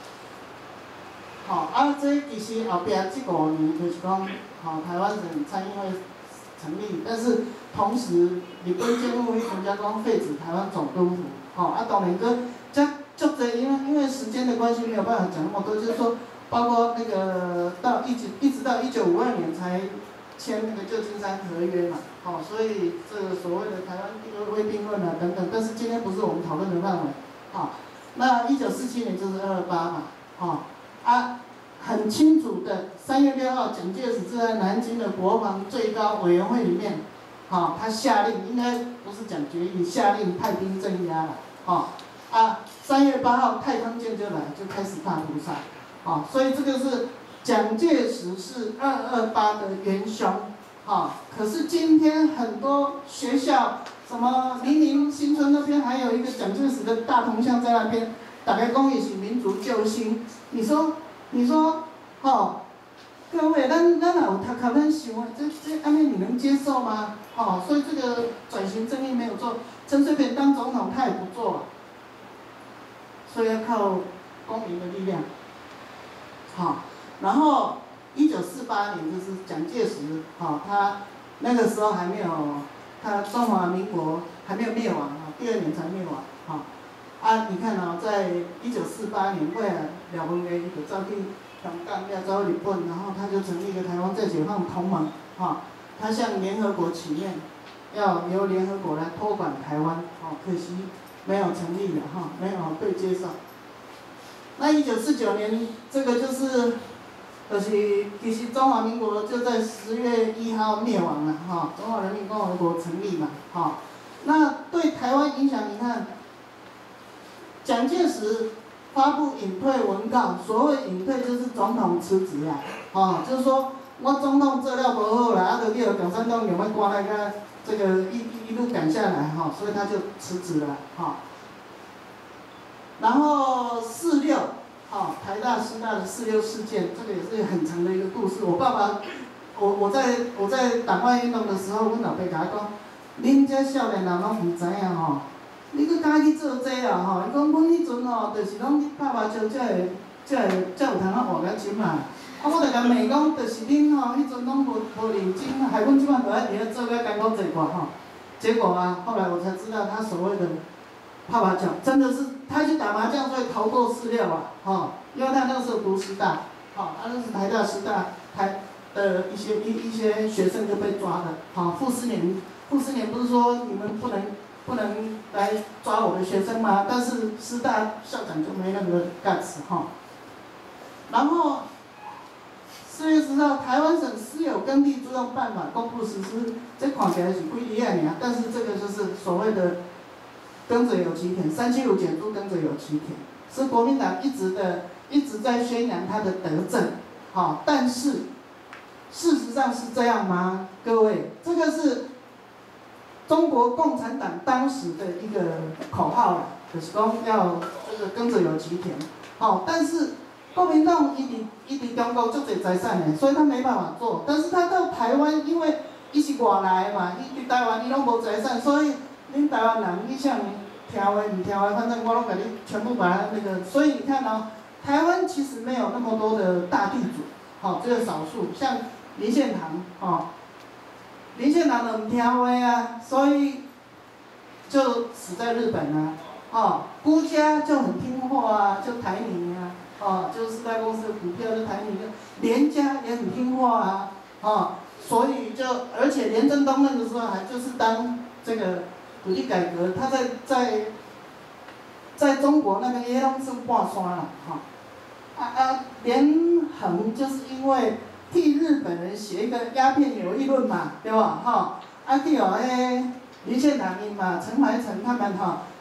好、哦，啊，这其实后壁这五年就是讲，好、哦，台湾省参议会成立，但是同时日本政府迄阵才讲废止台湾总督府，好、哦，啊，当然个这就这，因为因为时间的关系没有办法讲那么多，就是说，包括那个到一直一直到一九五二年才签那个旧金山合约嘛，好、哦，所以这个所谓的台湾第二未并论啊等等，但是今天不是我们讨论的范围，好、哦，那一九四七年就是二二八嘛，好、哦。啊，很清楚的，三月六号，蒋介石是在南京的国防最高委员会里面，好、哦，他下令，应该不是讲决议，下令派兵镇压了，好、哦，啊，三月八号太空舰就来，就开始大屠杀，好、哦，所以这个是蒋介石是二二八的元凶，好、哦，可是今天很多学校，什么黎明新村那边还有一个蒋介石的大铜像在那边。大家讲伊是民族救星，你说，你说，吼、哦，各位，咱咱也有读书，咱想，这这安尼你能接受吗？吼、哦，所以这个转型正义没有做，陈水扁当总统他也不做，所以要靠公民的力量。好、哦，然后一九四八年就是蒋介石，好、哦，他那个时候还没有，他中华民国还没有灭亡啊，第二年才灭亡，好、哦。啊，你看哦，在一九四八年，为了了分的，伊就走去香港，要走日本，然后他就成立一个台湾再解放同盟，哈、哦，他向联合国请愿，要由联合国来托管台湾，哦，可惜没有成立了，哈、哦，没有被接受。那一九四九年，这个就是，就是其实中华民国就在十月一号灭亡了，哈、哦，中华人民共和国成立嘛，哈、哦，那对台湾影响，你看。蒋介石发布隐退文告，所谓隐退就是总统辞职啦，哦，就是说我总统做了不好啦，啊，就叫共产党用要赶来个这个一一路赶下来哈、哦，所以他就辞职了哈、哦。然后四六，哦，台大师大的四六事件，这个也是很长的一个故事。我爸爸，我我在我在党外运动的时候，阮老爸甲我讲，恁这少年人拢唔知影吼。你搁敢去做这啊？吼，伊讲阮迄阵吼，就是拢去拍麻将，才会才会才有通啊活了钱嘛。啊，我就甲骂讲，就是恁吼，迄阵拢无无认真，害阮即摆都爱伫遐做个艰苦一寡吼。结果啊，后来我才知道，他所谓的拍麻将，真的是他去打麻将，所以逃过四六啊，吼，因为他那时候读师大，吼，他那是台大师大台的一些一一些学生就被抓了，好，傅斯年，傅斯年不是说你们不能。不能来抓我的学生吗？但是师大校长就没那个 guts 哈。然后四月十号，台湾省私有耕地租用办法公布实施，这看起来是几厉害呢，但是这个就是所谓的耕者有其田，三七五减租耕者有其田，是国民党一直的一直在宣扬他的德政，好，但是事实上是这样吗？各位，这个是。中国共产党当时的一个口号啦，就是讲要这个耕者有其田，好、哦，但是国民党伊伫伊伫中国足侪财产的，所以他没办法做。但是他到台湾，因为伊是外来嘛，伊伫台湾伊拢无财产，所以恁台湾人你像听话唔听话，反正我拢给你全部把它那个。所以你看哦，台湾其实没有那么多的大地主，好、哦，只有少数，像林献堂，哦。林献堂就唔听话啊，所以就死在日本啊。哦，辜家就很听话啊，就台泥啊，哦，就四大公司的股票就台泥，连家也很听话啊，哦，所以就而且连震东任的时候还就是当这个土地改革，他在在在中国那边也拢是挂刷了，哈、哦，啊啊，连横就是因为。替日本人写一个鸦片有议论嘛，对吧？哈、哦，啊去哦，迄林献堂因嘛，陈怀诚他们哈、哦，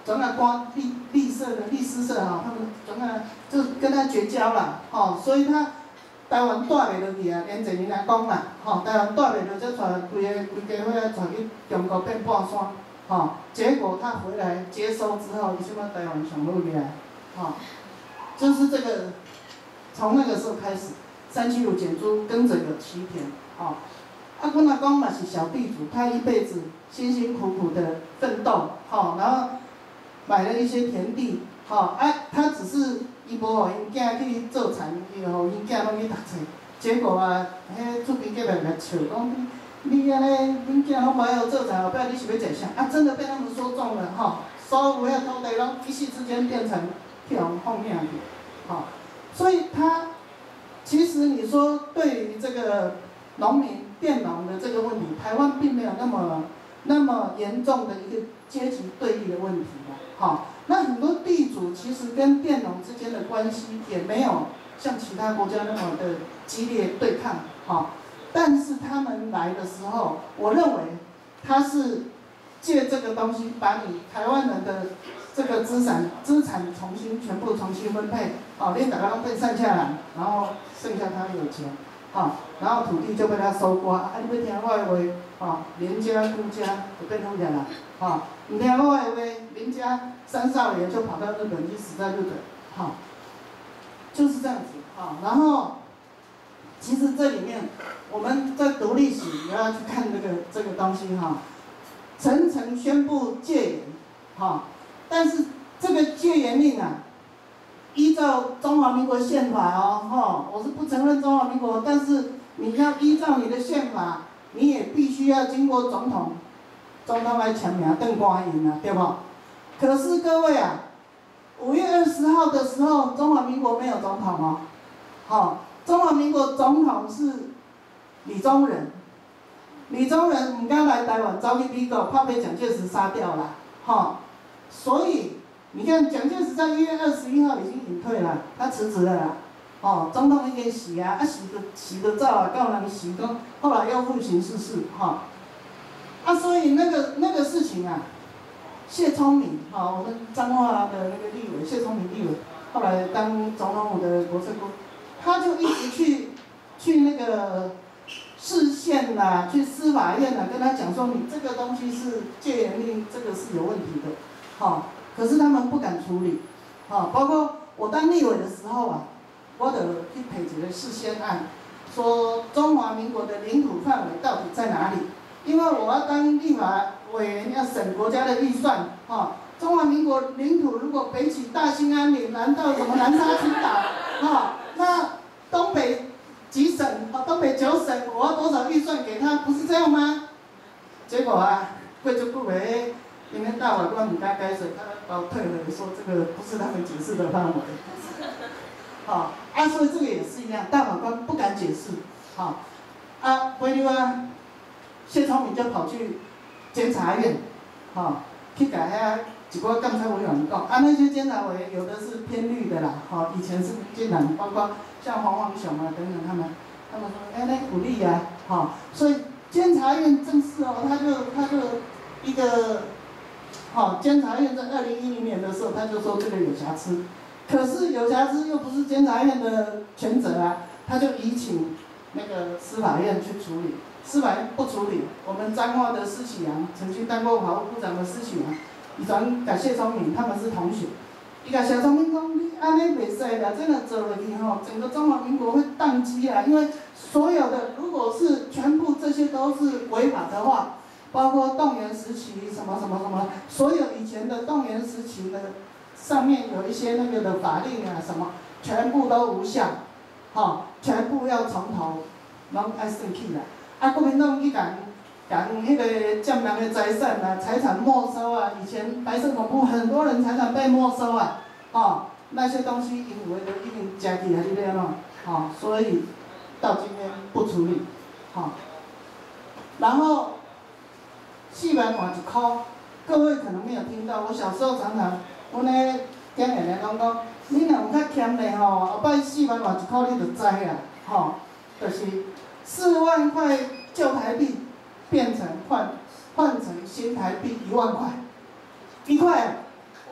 转啊关绿绿色的律师社哈，他们转啊就跟他绝交了，吼，所以他台湾带袂落去啊，连一年来讲啦，吼，台湾带袂落，才带规个规家伙啊带去中国变半山，吼，结果他回来接收之后，伊即摆台湾上落去啊，吼，就是这个从那个时候开始，三七乳减猪跟着有欺骗，吼。啊，阮阿公嘛是小地主，他一辈子辛辛苦苦的奋斗，吼，然后买了一些田地，吼，啊，他只是伊无互因囝去做田，伊互因囝拢去读册，结果啊，迄厝边隔壁来笑讲你你安尼，恁囝拢无爱做田，后壁你是要做啥？啊，真的被他们说中了，吼，所有遐土地拢一夕之间变成去互奉命去，吼，所以他其实你说对于这个农民。佃农的这个问题，台湾并没有那么那么严重的一个阶级对立的问题啦。好，那很多地主其实跟佃农之间的关系也没有像其他国家那么的激烈对抗。好，但是他们来的时候，我认为他是借这个东西把你台湾人的这个资产资产重新全部重新分配，哦，你大家都被剩下来，然后剩下他有钱。哦，然后土地就被他收刮，啊，你要听我的话，哦，连家顾家就变富起来，哦，唔听我的话，林家三少爷就跑到日本去死在日本，哈、哦，就是这样子，哈、哦，然后其实这里面我们在读历史也要去看这个这个东西，哈、哦，陈诚宣布戒严，哈、哦，但是这个戒严令啊。依照中华民国宪法哦，吼，我是不承认中华民国，但是你要依照你的宪法，你也必须要经过总统，总统来签名登官印啊，对不？可是各位啊，五月二十号的时候，中华民国没有总统哦，好，中华民国总统是李宗仁，李宗仁唔敢来台湾，走去美国，怕被蒋介石杀掉了，吼，所以。你看，蒋介石在一月二十一号已经隐退了，他辞职了啦。哦，总统已经死啊，啊死就死就走啊，告人死讲，后来又复行世事，哈、哦。啊，所以那个那个事情啊，谢聪明，哈、哦，我们彰化的那个立委谢聪明立委，后来当总统府的国策顾，他就一直去去那个市县呐、去司法院呐、跟他讲说，你这个东西是戒严令，这个是有问题的，哈、哦。可是他们不敢处理，啊，包括我当立委的时候啊，我就去提一个事先案，说中华民国的领土范围到底在哪里？因为我要当立法委员，要审国家的预算，啊，中华民国领土如果北起大兴安岭，南到什么南沙群岛，啊，那东北几省，啊，东北九省，我要多少预算给他？不是这样吗？结果啊，过足久诶。因为大法官唔敢解释，他把我退回，说这个不是他们解释的范围。好、哦，啊，所以这个也是一样，大法官不敢解释。好、哦，啊，回头啊，谢聪明就跑去监察院，好、哦，去甲遐一个监察委员讲，啊，那些监察委员有的是偏绿的啦，好、哦，以前是民进党，包括像黄黄雄啊等等他们，他们说，哎，那鼓励呀，好、哦，所以监察院正式哦，他就他就一个。好，监察院在二零一零年的时候，他就说这个有瑕疵，可是有瑕疵又不是监察院的全责啊，他就移请那个司法院去处理，司法院不处理，我们彰化的施启阳，曾经当过法务部长的施启阳，以前甲谢聪明他们是同学，伊甲谢聪明讲，你安尼袂使啦，真的做落去吼，整个中华民国会宕机啊，因为所有的如果是全部这些都是违法的话。包括动员时期什么什么什么，所有以前的动员时期的上面有一些那个的法令啊什么，全部都无效，吼、哦，全部要从头，拢爱算起来。啊，国民党去讲讲迄个占人的财产啊，财产没收啊，以前白色恐怖很多人财产被没收啊，哦，那些东西因为都已经加起来去了咯，哦，所以到今天不处理，好、哦，然后。四万换一块，各位可能没有听到。我小时候常常，阮咧店员咧讲讲，你若有较欠的吼，后摆四万换一块你就知啦，吼，就是四万块旧台币变成换换成新台币一万块，一块，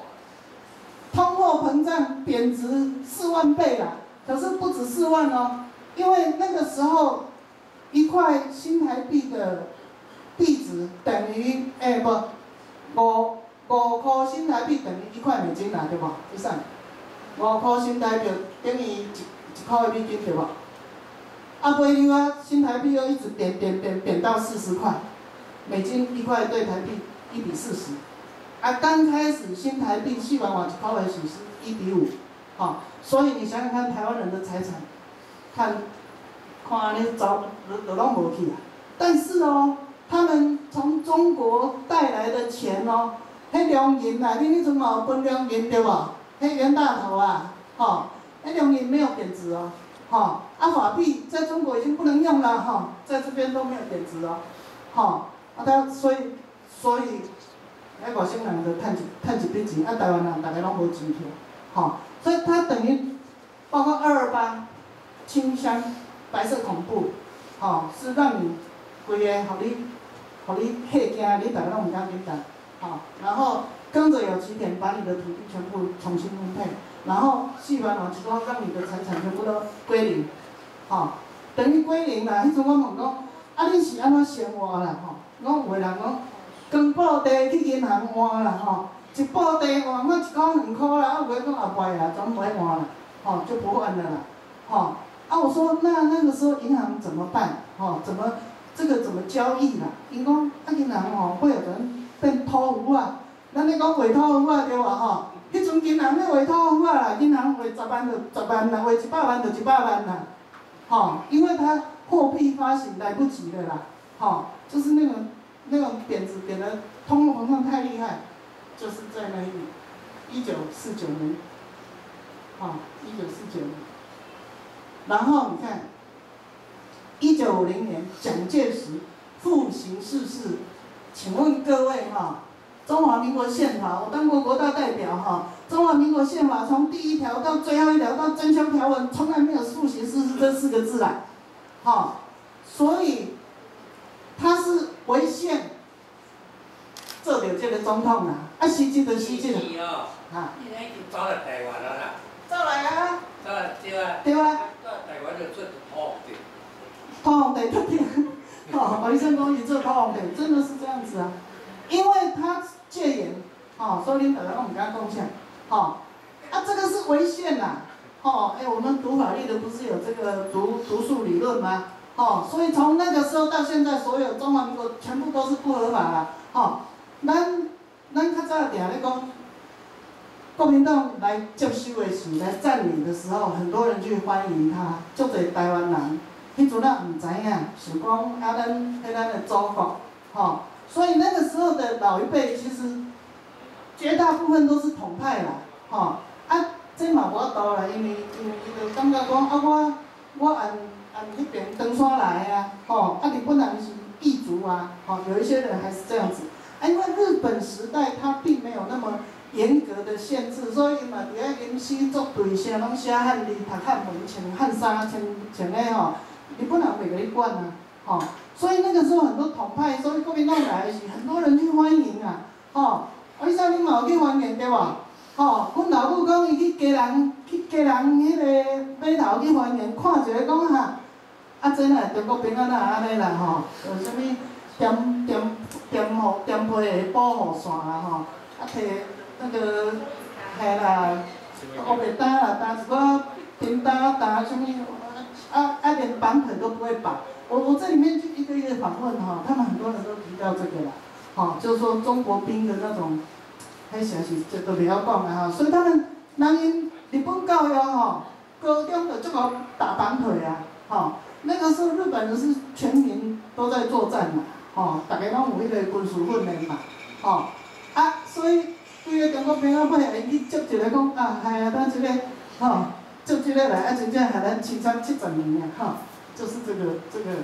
通货膨胀贬值四万倍啦，可是不止四万哦，因为那个时候一块新台币的币值等于诶、欸、不五五块新台币等于一块美金啦，对不？第三，五块新台币等于一一块美金，对不？啊，尾牛啊，新台币又一直贬贬贬贬到四十块，美金一块对台币一比四十。啊，刚开始新台币四万瓦一块的时是一比五，哈、哦，所以你想想看，台湾人的财产，看，看安尼走，就就拢无去啊。但是哦，他们从中国带来的钱哦，迄两银啊，你迄阵嘛有分两银对无？迄袁大头啊，吼、哦，迄两银没有贬值哦，吼、哦，啊法币在中国已经不能用了哈、哦，在这边都没有贬值哦，吼、哦，啊他所以所以。啊，外省人就趁一趁一笔钱，啊，台湾人大家拢无钱赚，吼，所以它等于包括二二八、清乡、白色恐怖，吼，是让你规个，互你，互你吓惊，你大家拢唔敢顶担，吼，然后跟着有起点，把你的土地全部重新分配，然后四万偌一个，让你的财产全部都归零，吼，等于归零啦。迄阵我问讲，啊，你是安怎生活啦？吼，我有个人讲。光报地去银行换啦吼，一报地换我一块两块啦，啊有个讲也袂啦，全袂换啦，吼就不换了啦，吼啊我说那那个时候银行怎么办？吼怎么这个怎么交易啦？因讲啊银行吼会有人变土户啊，咱咧讲画土户啊对无吼？迄阵银行咧画土户啊啦，银行画十万就十万啦，画一百万就一百万啦，吼因为它货币发行来不及了啦，吼就是那种。那种贬值贬的通货膨胀太厉害，就是在那一一九四九年，啊，一九四九年。然后你看，一九五零年蒋介石复行视事，请问各位哈，中华民国宪法，我当过国大代表哈，中华民国宪法从第一条到最后一条到增修条文，从来没有复行视事这四个字啦，好，所以。他是违宪，做到这个总统啦，啊，实际就实际啦。 啊，你那已经走来台湾了啦。 走来啊。 走来对啊。 对啊。 到台湾就做土皇帝。 土皇帝对对，哦，王医生讲伊做土皇帝，真的是这样子啊，因为他戒严，哦，所以恁大家拢唔敢讲啥，哦，啊，这个是违宪啦，哦，哎，我们读法律的不是有这个读读数理论吗？哦，所以从那个时候到现在，所有中华民国全部都是不合法啦。哦，咱咱较早定咧讲，国民党来接收的时，来占领的时候，很多人去欢迎他，足侪台湾人，迄阵啊唔知影，想讲啊咱迄咱的祖国，吼、哦，所以那个时候的老一辈其实绝大部分都是统派啦，吼、哦，啊，这嘛无法度啦，因为因为伊就感觉讲啊我我按。按迄边登山来啊，吼，啊日本人是异族啊，吼，有一些人还是这样子，啊，因为日本时代它并没有那么严格的限制，所以伊嘛伫遐吟诗作对，啥拢写汉字，读汉文，穿汉衫，穿穿个吼，日本人袂甲你管啊，吼，所以那个时候很多统派，所以国民党来时，很多人去欢迎啊，吼，为啥你嘛有去欢迎对无？吼，阮老母讲伊去家人去家人迄个码头去欢迎，看一个讲哈。啊，真诶，中国兵啊，哪安尼啦吼？有啥物点点点护点配的保护线啦吼，啊摕那个嘿啦，乌白单啦，单一个平单单啥物，啊啊连绑腿都不会绑。我我这里面就一个一个访问哈，他们很多人都提到这个啦，吼，就是说中国兵的那种，迄实是这都袂晓讲啦吼，所以他们人因日本教育吼，高中就足够打绑腿啊，吼。那个时候日本人是全民都在作战嘛，吼，大家拢有迄个军事训练嘛，吼，啊，所以规个中国兵啊，尾因去接一个讲啊，系啊，咱即个吼，接即个来，啊，真正害咱清仓七十年啊，吼，就是这个这个，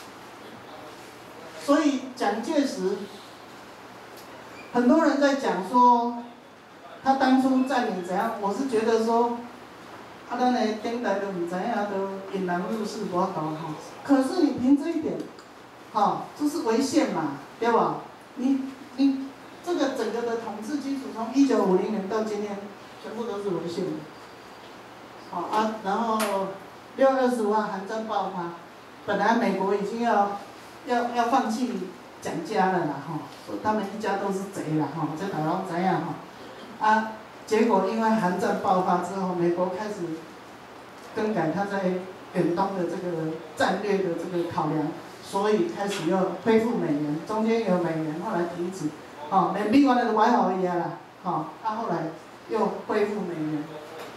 所以蒋介石，很多人在讲说，他当初占领怎样，我是觉得说。啊，咱的顶代都唔知影，都引狼入室无法度吼。可是你凭这一点，吼，这是违宪嘛，对吧？你你这个整个的统治基础从一九五零年到今天， 全部都是违宪的。好啊，然后六月二十五号韩战爆发，本来美国已经要要要放弃蒋家了啦哈，他们一家都是贼啦哈，这台湾怎样哈？啊，结果因为韩战爆发之后，美国开始更改他在远东的这个战略的这个考量，所以开始又恢复美元，中间有美元，后来停止，哦，连美元都买好伊啊啦，哦，啊后来又恢复美元。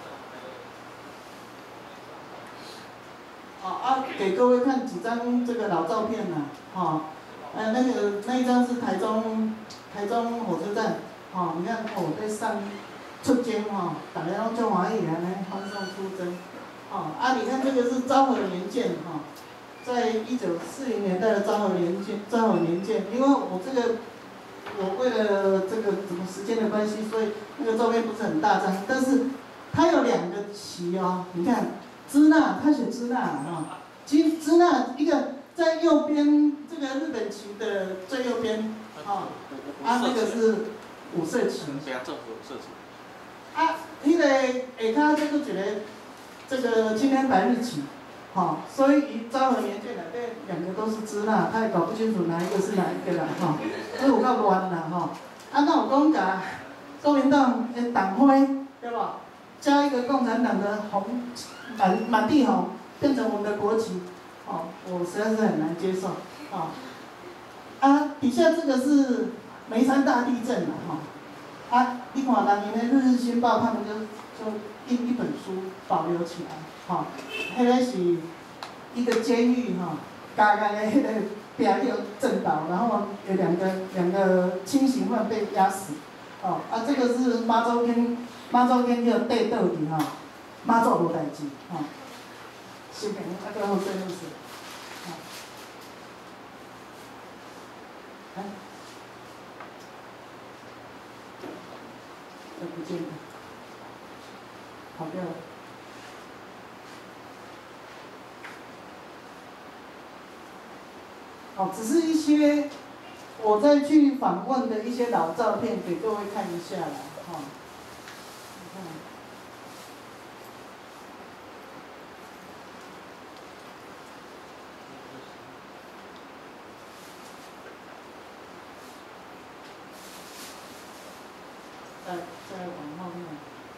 哦啊，给各位看几张这个老照片呐，哦，呃那个那一张是台中台中火车站，哦，你看哦在上出征哦，大家拢足欢喜安尼欢送出征，哦啊你看这个是昭和年鉴哈，在一九四零年代的昭和年鉴昭和年鉴，因为我这个我为了这个什么时间的关系，所以那个照片不是很大张，但是它有两个旗哦，你看。支那，他写支那啊，其支那一个在右边这个日本旗的最右边，啊，啊那个是五色旗。对啊，政府五色旗。啊，那个下骹这个一个这个青天白日旗，哈，所以以昭和年鉴来对，两个都是支那，他也搞不清楚哪一个是哪一个啦，哈，所以有够乱啦，哈。啊，那我讲甲国民党的党徽，对吧？加一个共产党的红。满满地红变成我们的国旗，哦，我实在是很难接受，哦，啊，底下这个是梅山大地震了，哈、哦，啊，你看人家的《日日新报》，他们就就印一本书保留起来，哈、哦，迄个是一个监狱，哈、哦，刚刚的迄个壁有震倒，然后有两个两个轻刑犯被压死，哦，啊，这个是妈祖跟妈祖跟叫地倒去，哈、哦。妈祖无代志，吼、哦，视频啊，搁好做好势，吼、哦，哎，都不见了，跑掉了。哦，只是一些我再去访问的一些老照片，给各位看一下啦，哈、哦，你看。再再往后面。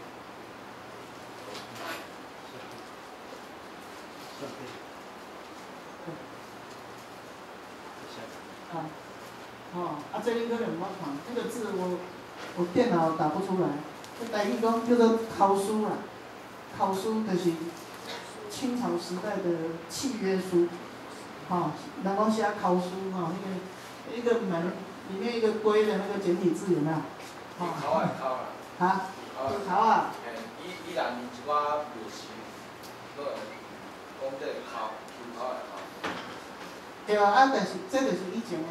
啊，哦，啊，这里可能唔好看，这个字我我电脑打不出来。这台语讲叫做考书啦，考书就是清朝时代的契约书，哈、哦，人讲写考书哈，那个一个门里面一个龟的那个简体字有没有？ 考啊考啦。 哈？考啊。 嘿，伊伊内面一寡历史，个讲这个考，考啊考。 对啊，啊，但是这就是以前的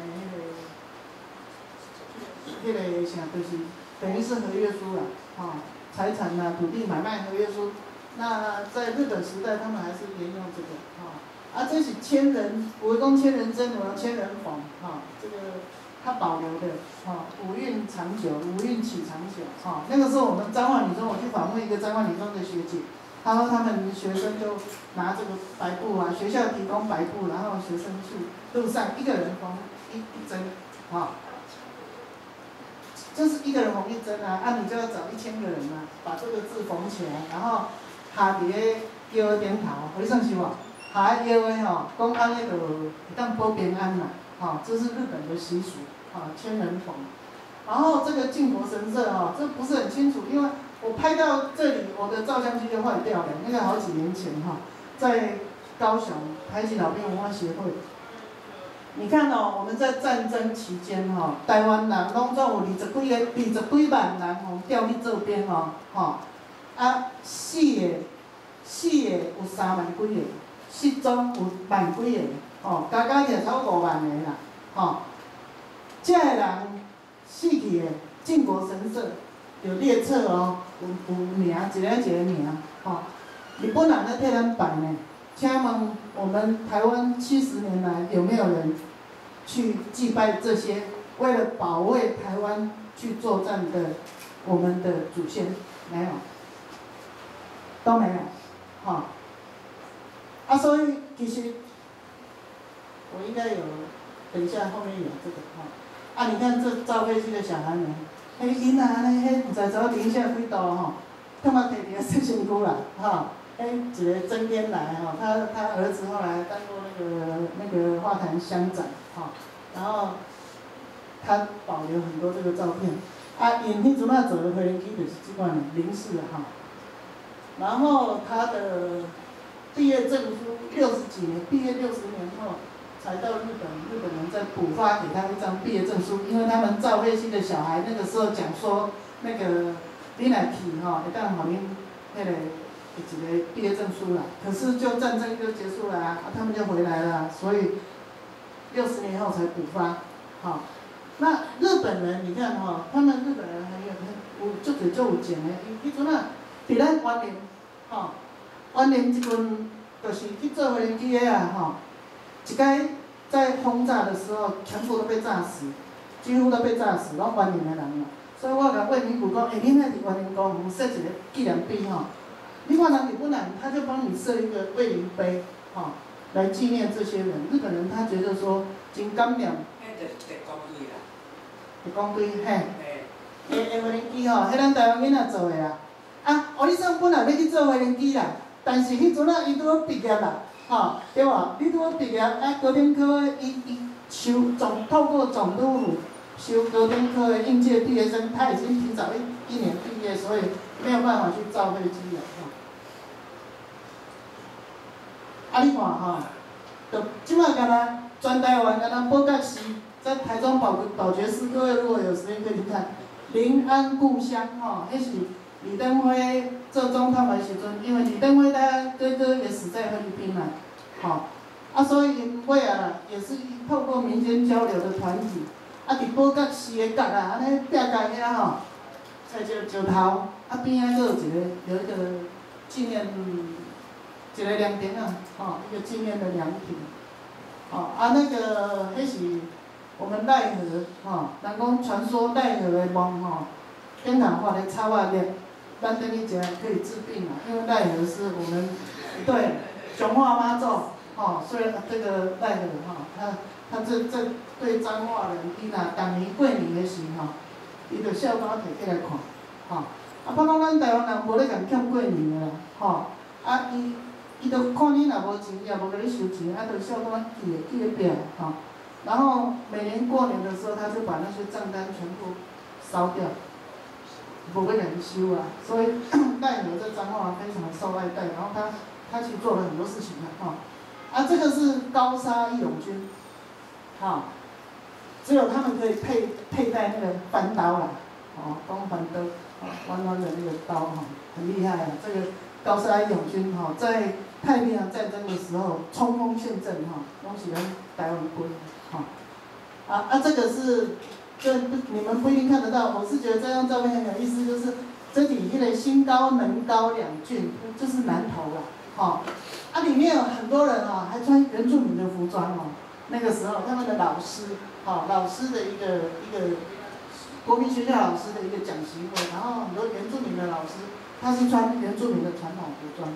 迄、那个，迄、那个啥，就是等于是合约书啦，哈、哦，财产呐、土地买卖合约书。那在日本时代，他们还是沿用这个，哈、哦。啊，这是千人，我讲千人针，我千人缝，哈、哦，这个。它保留的，哦，五运长久，五运起长久，哦，那个时候我们彰化女中，我去访问一个彰化女中的学姐，她说他们学生就拿这个白布啊，学校提供白布，然后学生去路上一个人缝一一针，啊、哦，就是一个人缝一针啊，啊你就要找一千个人啊，把这个字缝起来，然后下伫个腰点头，回上去无，下个腰的吼，讲安尼就会当保平安啦。啊，这是日本的习俗，啊，千人缝。然后这个靖国神社啊，这不是很清楚，因为我拍到这里，我的照相机就坏掉了。那个好几年前哈、啊，在高雄台籍老兵文化协会。你看哦，我们在战争期间哈、啊，台湾人拢总有二十几个、二十几万人哦调去这边哦，哈，啊死的死的有三万几个，失踪有万几个。哦，加加起来超过五万个啦，吼、哦，这个人死去的靖国神社有列册哦，有有名，一个一个名，吼、哦，日本人在替咱办呢。请问我们台湾七十年来有没有人去祭拜这些为了保卫台湾去作战的我们的祖先？ 没有，都没有，哈、哦。啊，所以其实我应该有，等一下后面有这个哈、哦。啊，你看这造飞机的小孩们，迄囡仔安尼，迄毋知走零下几度吼，他妈摕伫个洗身躯啦，哈。迄一个曾天来哈，他他儿子后来当过那个那个花坛乡长哈，然后他保留很多这个照片。啊，因迄阵啊做的飞行机就是这款零式的哈。然后他的毕业证书六十几年，毕业六十年后才到日本，日本人再补发给他一张毕业证书，因为他们造飞机的小孩那个时候讲说，那个你来去吼，会当互恁那个一个毕业证书啦。可是就战争就结束了啊，他们就回来了，所以六十年后才补发，好。那日本人，你看哈、哦，他们日本人很有很有足侪足有钱的，伊迄阵啊，伫咱湾林，吼，湾林即阵就是去做飞行机的啊，吼，一摆在轰炸的时候，全部都被炸死，几乎都被炸死，拢湾林的人嘛。所以我甲卫民府讲，哎、欸，恁那伫湾林公园设一个纪念碑吼，你看人日本人，他就帮你设一个卫灵碑，吼、哦，来纪念这些人。日本人他觉得说，真感念。就讲对，嘿，诶诶，飞行机吼，迄咱台湾囡仔做的啦。啊，奥利桑本来要去做飞行机啦，但是迄阵啊，伊拄好毕业啦，吼，对无？你拄好毕业，啊，高等科伊伊修总透过总督府修高等科的应届毕业生，他已经提早一一年毕业，所以没有办法去造飞机了，吼。啊，你看吼，就即摆敢若全台湾敢若宝觉寺。在台中宝宝觉寺，各位如果有时间可以去看临安故乡吼，迄是李登辉做总统的时阵，因为李登辉他哥哥也死在菲律宾啦，吼，啊，所以因尾啊也是透过民间交流的团体，啊，伫宝觉寺的角啊，安尼壁角遐吼，在石石头，啊边仔佫有一个有一个纪念一个凉亭啊，吼，一个纪念的凉亭，吼，啊那个迄是。我们奈何吼，人讲传说奈何的梦吼，天堂化的草啊粒，咱等于食可以治病啊。因为奈何是我们对彰化妈祖吼，所以这个奈何吼，他他这这对彰化人，伊若逐年过年的时候，伊就孝感摕起来看，吼。啊，包括咱台湾人无咧共欠过年的啦，吼。啊，伊伊就看你若无钱，伊也无甲你收钱，啊，就孝感记诶记咧壁吼。然后每年过年的时候，他就把那些账单全部烧掉，不会人修啊。所以奈何在彰化非常受爱戴，然后他他去做了很多事情的哈。啊，这个是高沙义勇军，哈，只有他们可以佩佩戴那个翻刀啦，哦，光翻刀，哦，弯弯的那个刀哈，很厉害啊。这个高沙义勇军哈，在太平洋战争的时候冲锋陷阵哈，恭喜人台湾军。好，啊啊，这个是，这你们不一定看得到。我是觉得这张照片很有意思，就是这里那个新高能高两郡，就是南投啦，好，啊里面有很多人啊，还穿原住民的服装哦。那个时候他们的老师，好，老师的一个一个国民学校老师的一个讲习会，然后很多原住民的老师，他是穿原住民的传统服装。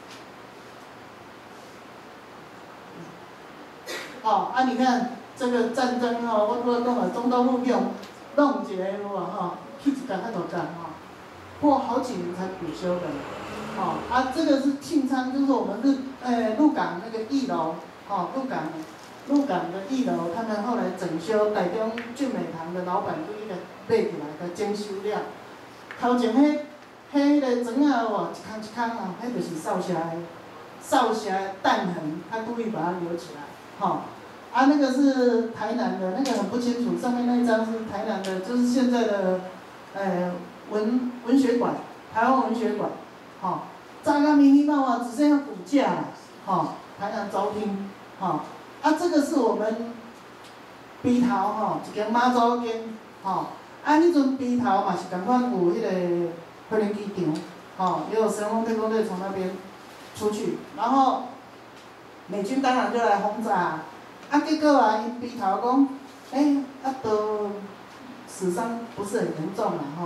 好，啊你看。这个战争吼，我拄讲啊，中东路用弄一个有无吼，去一干较大干吼，过好几年才补修的，吼啊，这个是庆昌，就是我们鹿诶鹿港那个一楼，吼鹿港鹿港的一楼，他们后来整修，台中俊美堂的老板就伊个买起来，甲整修了。头前迄迄个砖啊有无，一空一空啊，迄就是扫射的，扫射的弹痕，他故意把它留起来，吼。啊，那个是台南的，那个很不清楚。上面那一张是台南的，就是现在的，呃，文文学馆，台湾文学馆，吼、哦，炸到迷迷冒冒，只剩下骨架了，吼、哦，台南招厅，吼、哦，啊，这个是我们鼻头吼、哦，一间妈祖间，吼、哦，啊，迄阵鼻头嘛是共款有迄个飞行机场，吼、哦，也有神风特工队从那边出去，然后美军当然就来轰炸。啊，结果啊，因鼻头讲，哎、欸，啊，都死伤不是很严重啦，吼。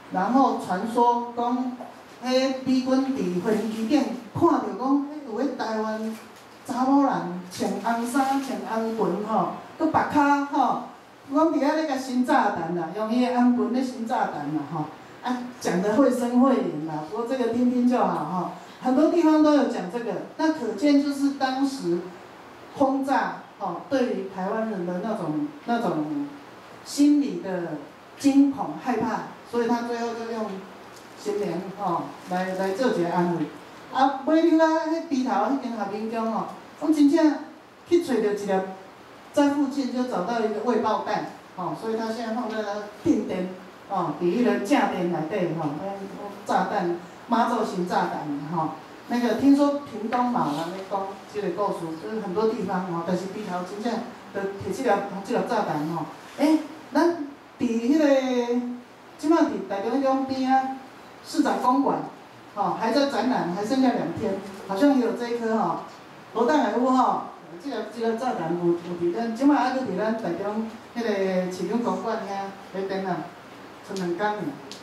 然后传说讲，迄美军伫飞行机顶看到讲，有迄台湾查某人穿红衫、穿红裙吼，佮白骹吼，讲伫遐咧甲新炸弹啦，用伊个红裙咧新炸弹啦吼，啊，讲得绘声绘影啦，不过这个听听就好哈。很多地方都有讲这个，那可见就是当时轰炸哦，对于台湾人的那种那种心理的惊恐害怕，所以他最后就用新年哦来来做一个安慰。啊，尾溜啊，迄猪头迄间和平宫哦，我真正去找到一粒，在附近就找到一个未爆弹，哦，所以他现在放在那定点哦，伫迄个正殿内底吼，炸弹。妈祖型炸弹吼，那个听说屏东嘛，人咧讲即个故事，就是很多地方吼，但是猪头真正就摕即粒即粒炸弹吼，诶、欸，咱伫迄个即摆伫台中央边啊，市长公馆，吼还在展览，还剩下两天，好像也有这一颗吼，罗弹来有吼，即粒即粒炸弹有有伫咱，即摆还佫伫咱台中迄个市长公馆遐咧展览，剩两工尔，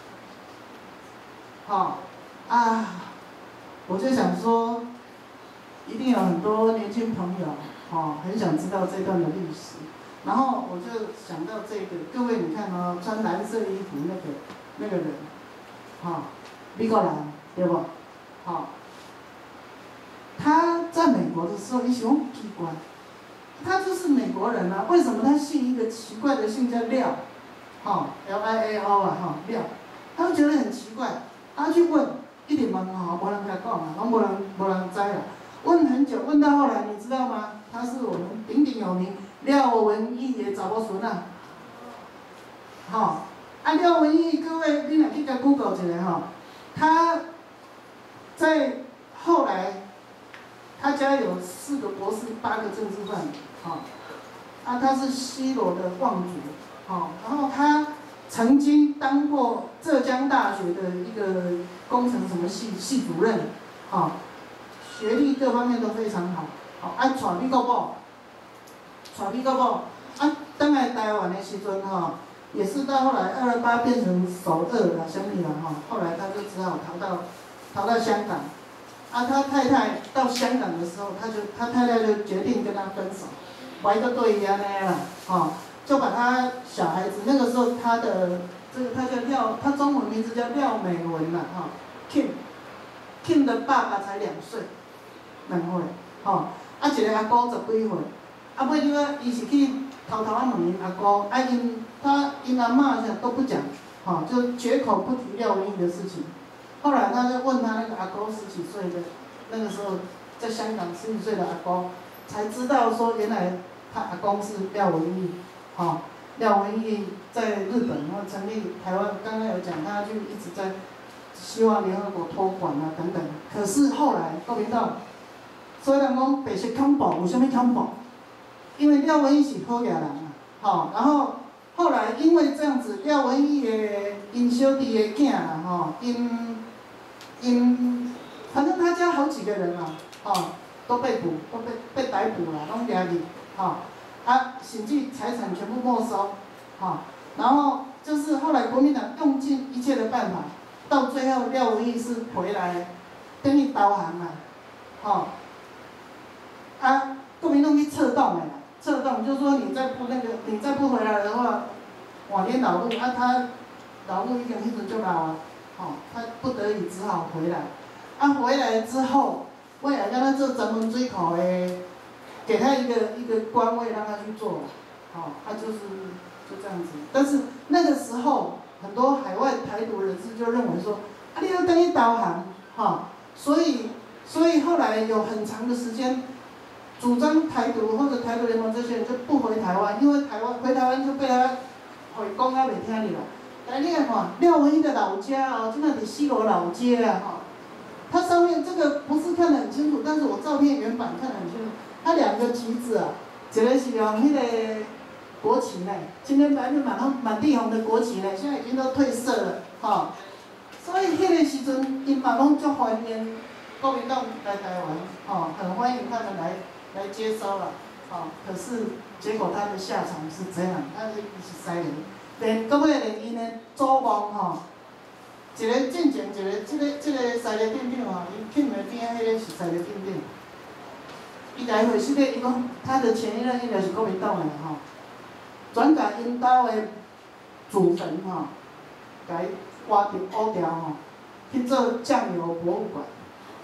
吼。啊，我就想说，一定有很多年轻朋友，哦，很想知道这段的历史。然后我就想到这个，各位你看哦，穿蓝色衣服那个那个人，哈、哦，美国人对不？好、哦，他在美国的时候，你想奇怪，他就是美国人啊，为什么他姓一个奇怪的姓叫廖？哈、哦、，L I A O 啊，哈、哦，廖，他们觉得很奇怪，他去问。一直问吼，无人甲讲啊，拢无人无人知啦。问很久，问到后来，你知道吗？他是我们鼎鼎有名廖文毅的查某孙啊。吼、哦，啊廖文毅，各位你若去甲 Google 一下吼，他在后来，他家有四个博士，八个政治犯，吼、哦，啊他是西罗的望族，吼、哦，然后他。曾经当过浙江大学的一个工程什么系系主任，哈、哦，学历各方面都非常好，好、哦，啊，娶美国某，娶美国某，啊，等来台湾的时阵哈、哦，也是到后来二二八变成首二啦，什么啦哈，后来他就只好逃到逃到香港，啊，他太太到香港的时候，他就他太太就决定跟他分手，怀个对伊安尼啦，哈、哦。就把他小孩子，那个时候他的这个他叫廖，他中文名字叫廖美文啦，哈 ，Kim，Kim 的爸爸才两岁，两岁，吼，啊一个阿姑十几岁，啊尾了啊，伊是去偷偷啊问因阿姑，啊因他因阿嬷啥都不讲，吼，就绝口不提廖文毅的事情。后来他就问他那个阿姑十几岁的，那个时候在香港十几岁的阿姑，才知道说原来他阿公是廖文毅。好、哦，廖文毅在日本，然后成立台湾，刚刚有讲，他就一直在希望联合国托管啊等等。可是后来国民党，所以人讲白色恐怖，有啥物恐怖？因为廖文毅是好野人啊，好、哦，然后后来因为这样子，廖文毅的因小弟的囝啦，吼、哦，因因反正他家好几个人啊，哦，都被捕，都被被逮捕了，拢抓去，吼、哦。啊，甚至财产全部没收，哈、哦，然后就是后来国民党用尽一切的办法，到最后廖文毅是回来，等于投降啦，吼、哦，啊，国民党去策动的啦，策动就是说你再不那个，你再不回来的话，往天老路啊，他老路已经迄阵就老啊，吼、哦，他不得已只好回来，啊，回来之后，为了让他做城门水库的。给他一个一个官位让他去做，好、哦，他就是就这样子。但是那个时候，很多海外台独人士就认为说，啊，你要等于导航，哈、哦，所以所以后来有很长的时间，主张台独或者台独联盟这些人就不回台湾，因为台湾回台湾就被他回讲啊袂听你啦。来你看看廖文毅的老家哦，就那里西螺老街啊，哈、哦，它上面这个不是看得很清楚，但是我照片原版看得很清楚。它两个旗子啊，一个是用迄个国旗嘞，今天白日满红满地红的国旗嘞，现在已经都褪色了，吼、哦。所以迄个时阵，因嘛拢足欢迎国民党来台湾，吼、哦，很欢迎他们来来接收了，吼、哦。可是结果他的下场是这样，他是是西人，连各位连因的祖王吼， 一个进前一个，即、这个即、这个西礼顶顶吼，伊囥的边仔迄个是西礼顶顶。伊来回是咧，伊讲他的前一任应该是国民党的吼，转甲因兜的祖坟吼，甲伊挖掉挖掉吼，去做酱油博物馆。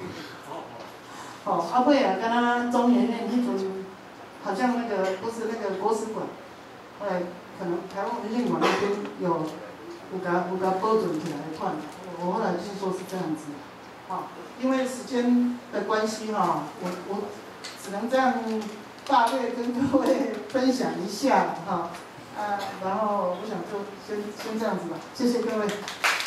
哦，啊尾啊，敢若中研院迄阵，好像那个不是那个国史馆，后来可能台湾文献馆那边有有甲有甲保存起来款，我后来听说是这样子。好，因为时间的关系哈，我我只能这样大略跟各位分享一下哈，啊，然后我想就先先这样子吧，谢谢各位。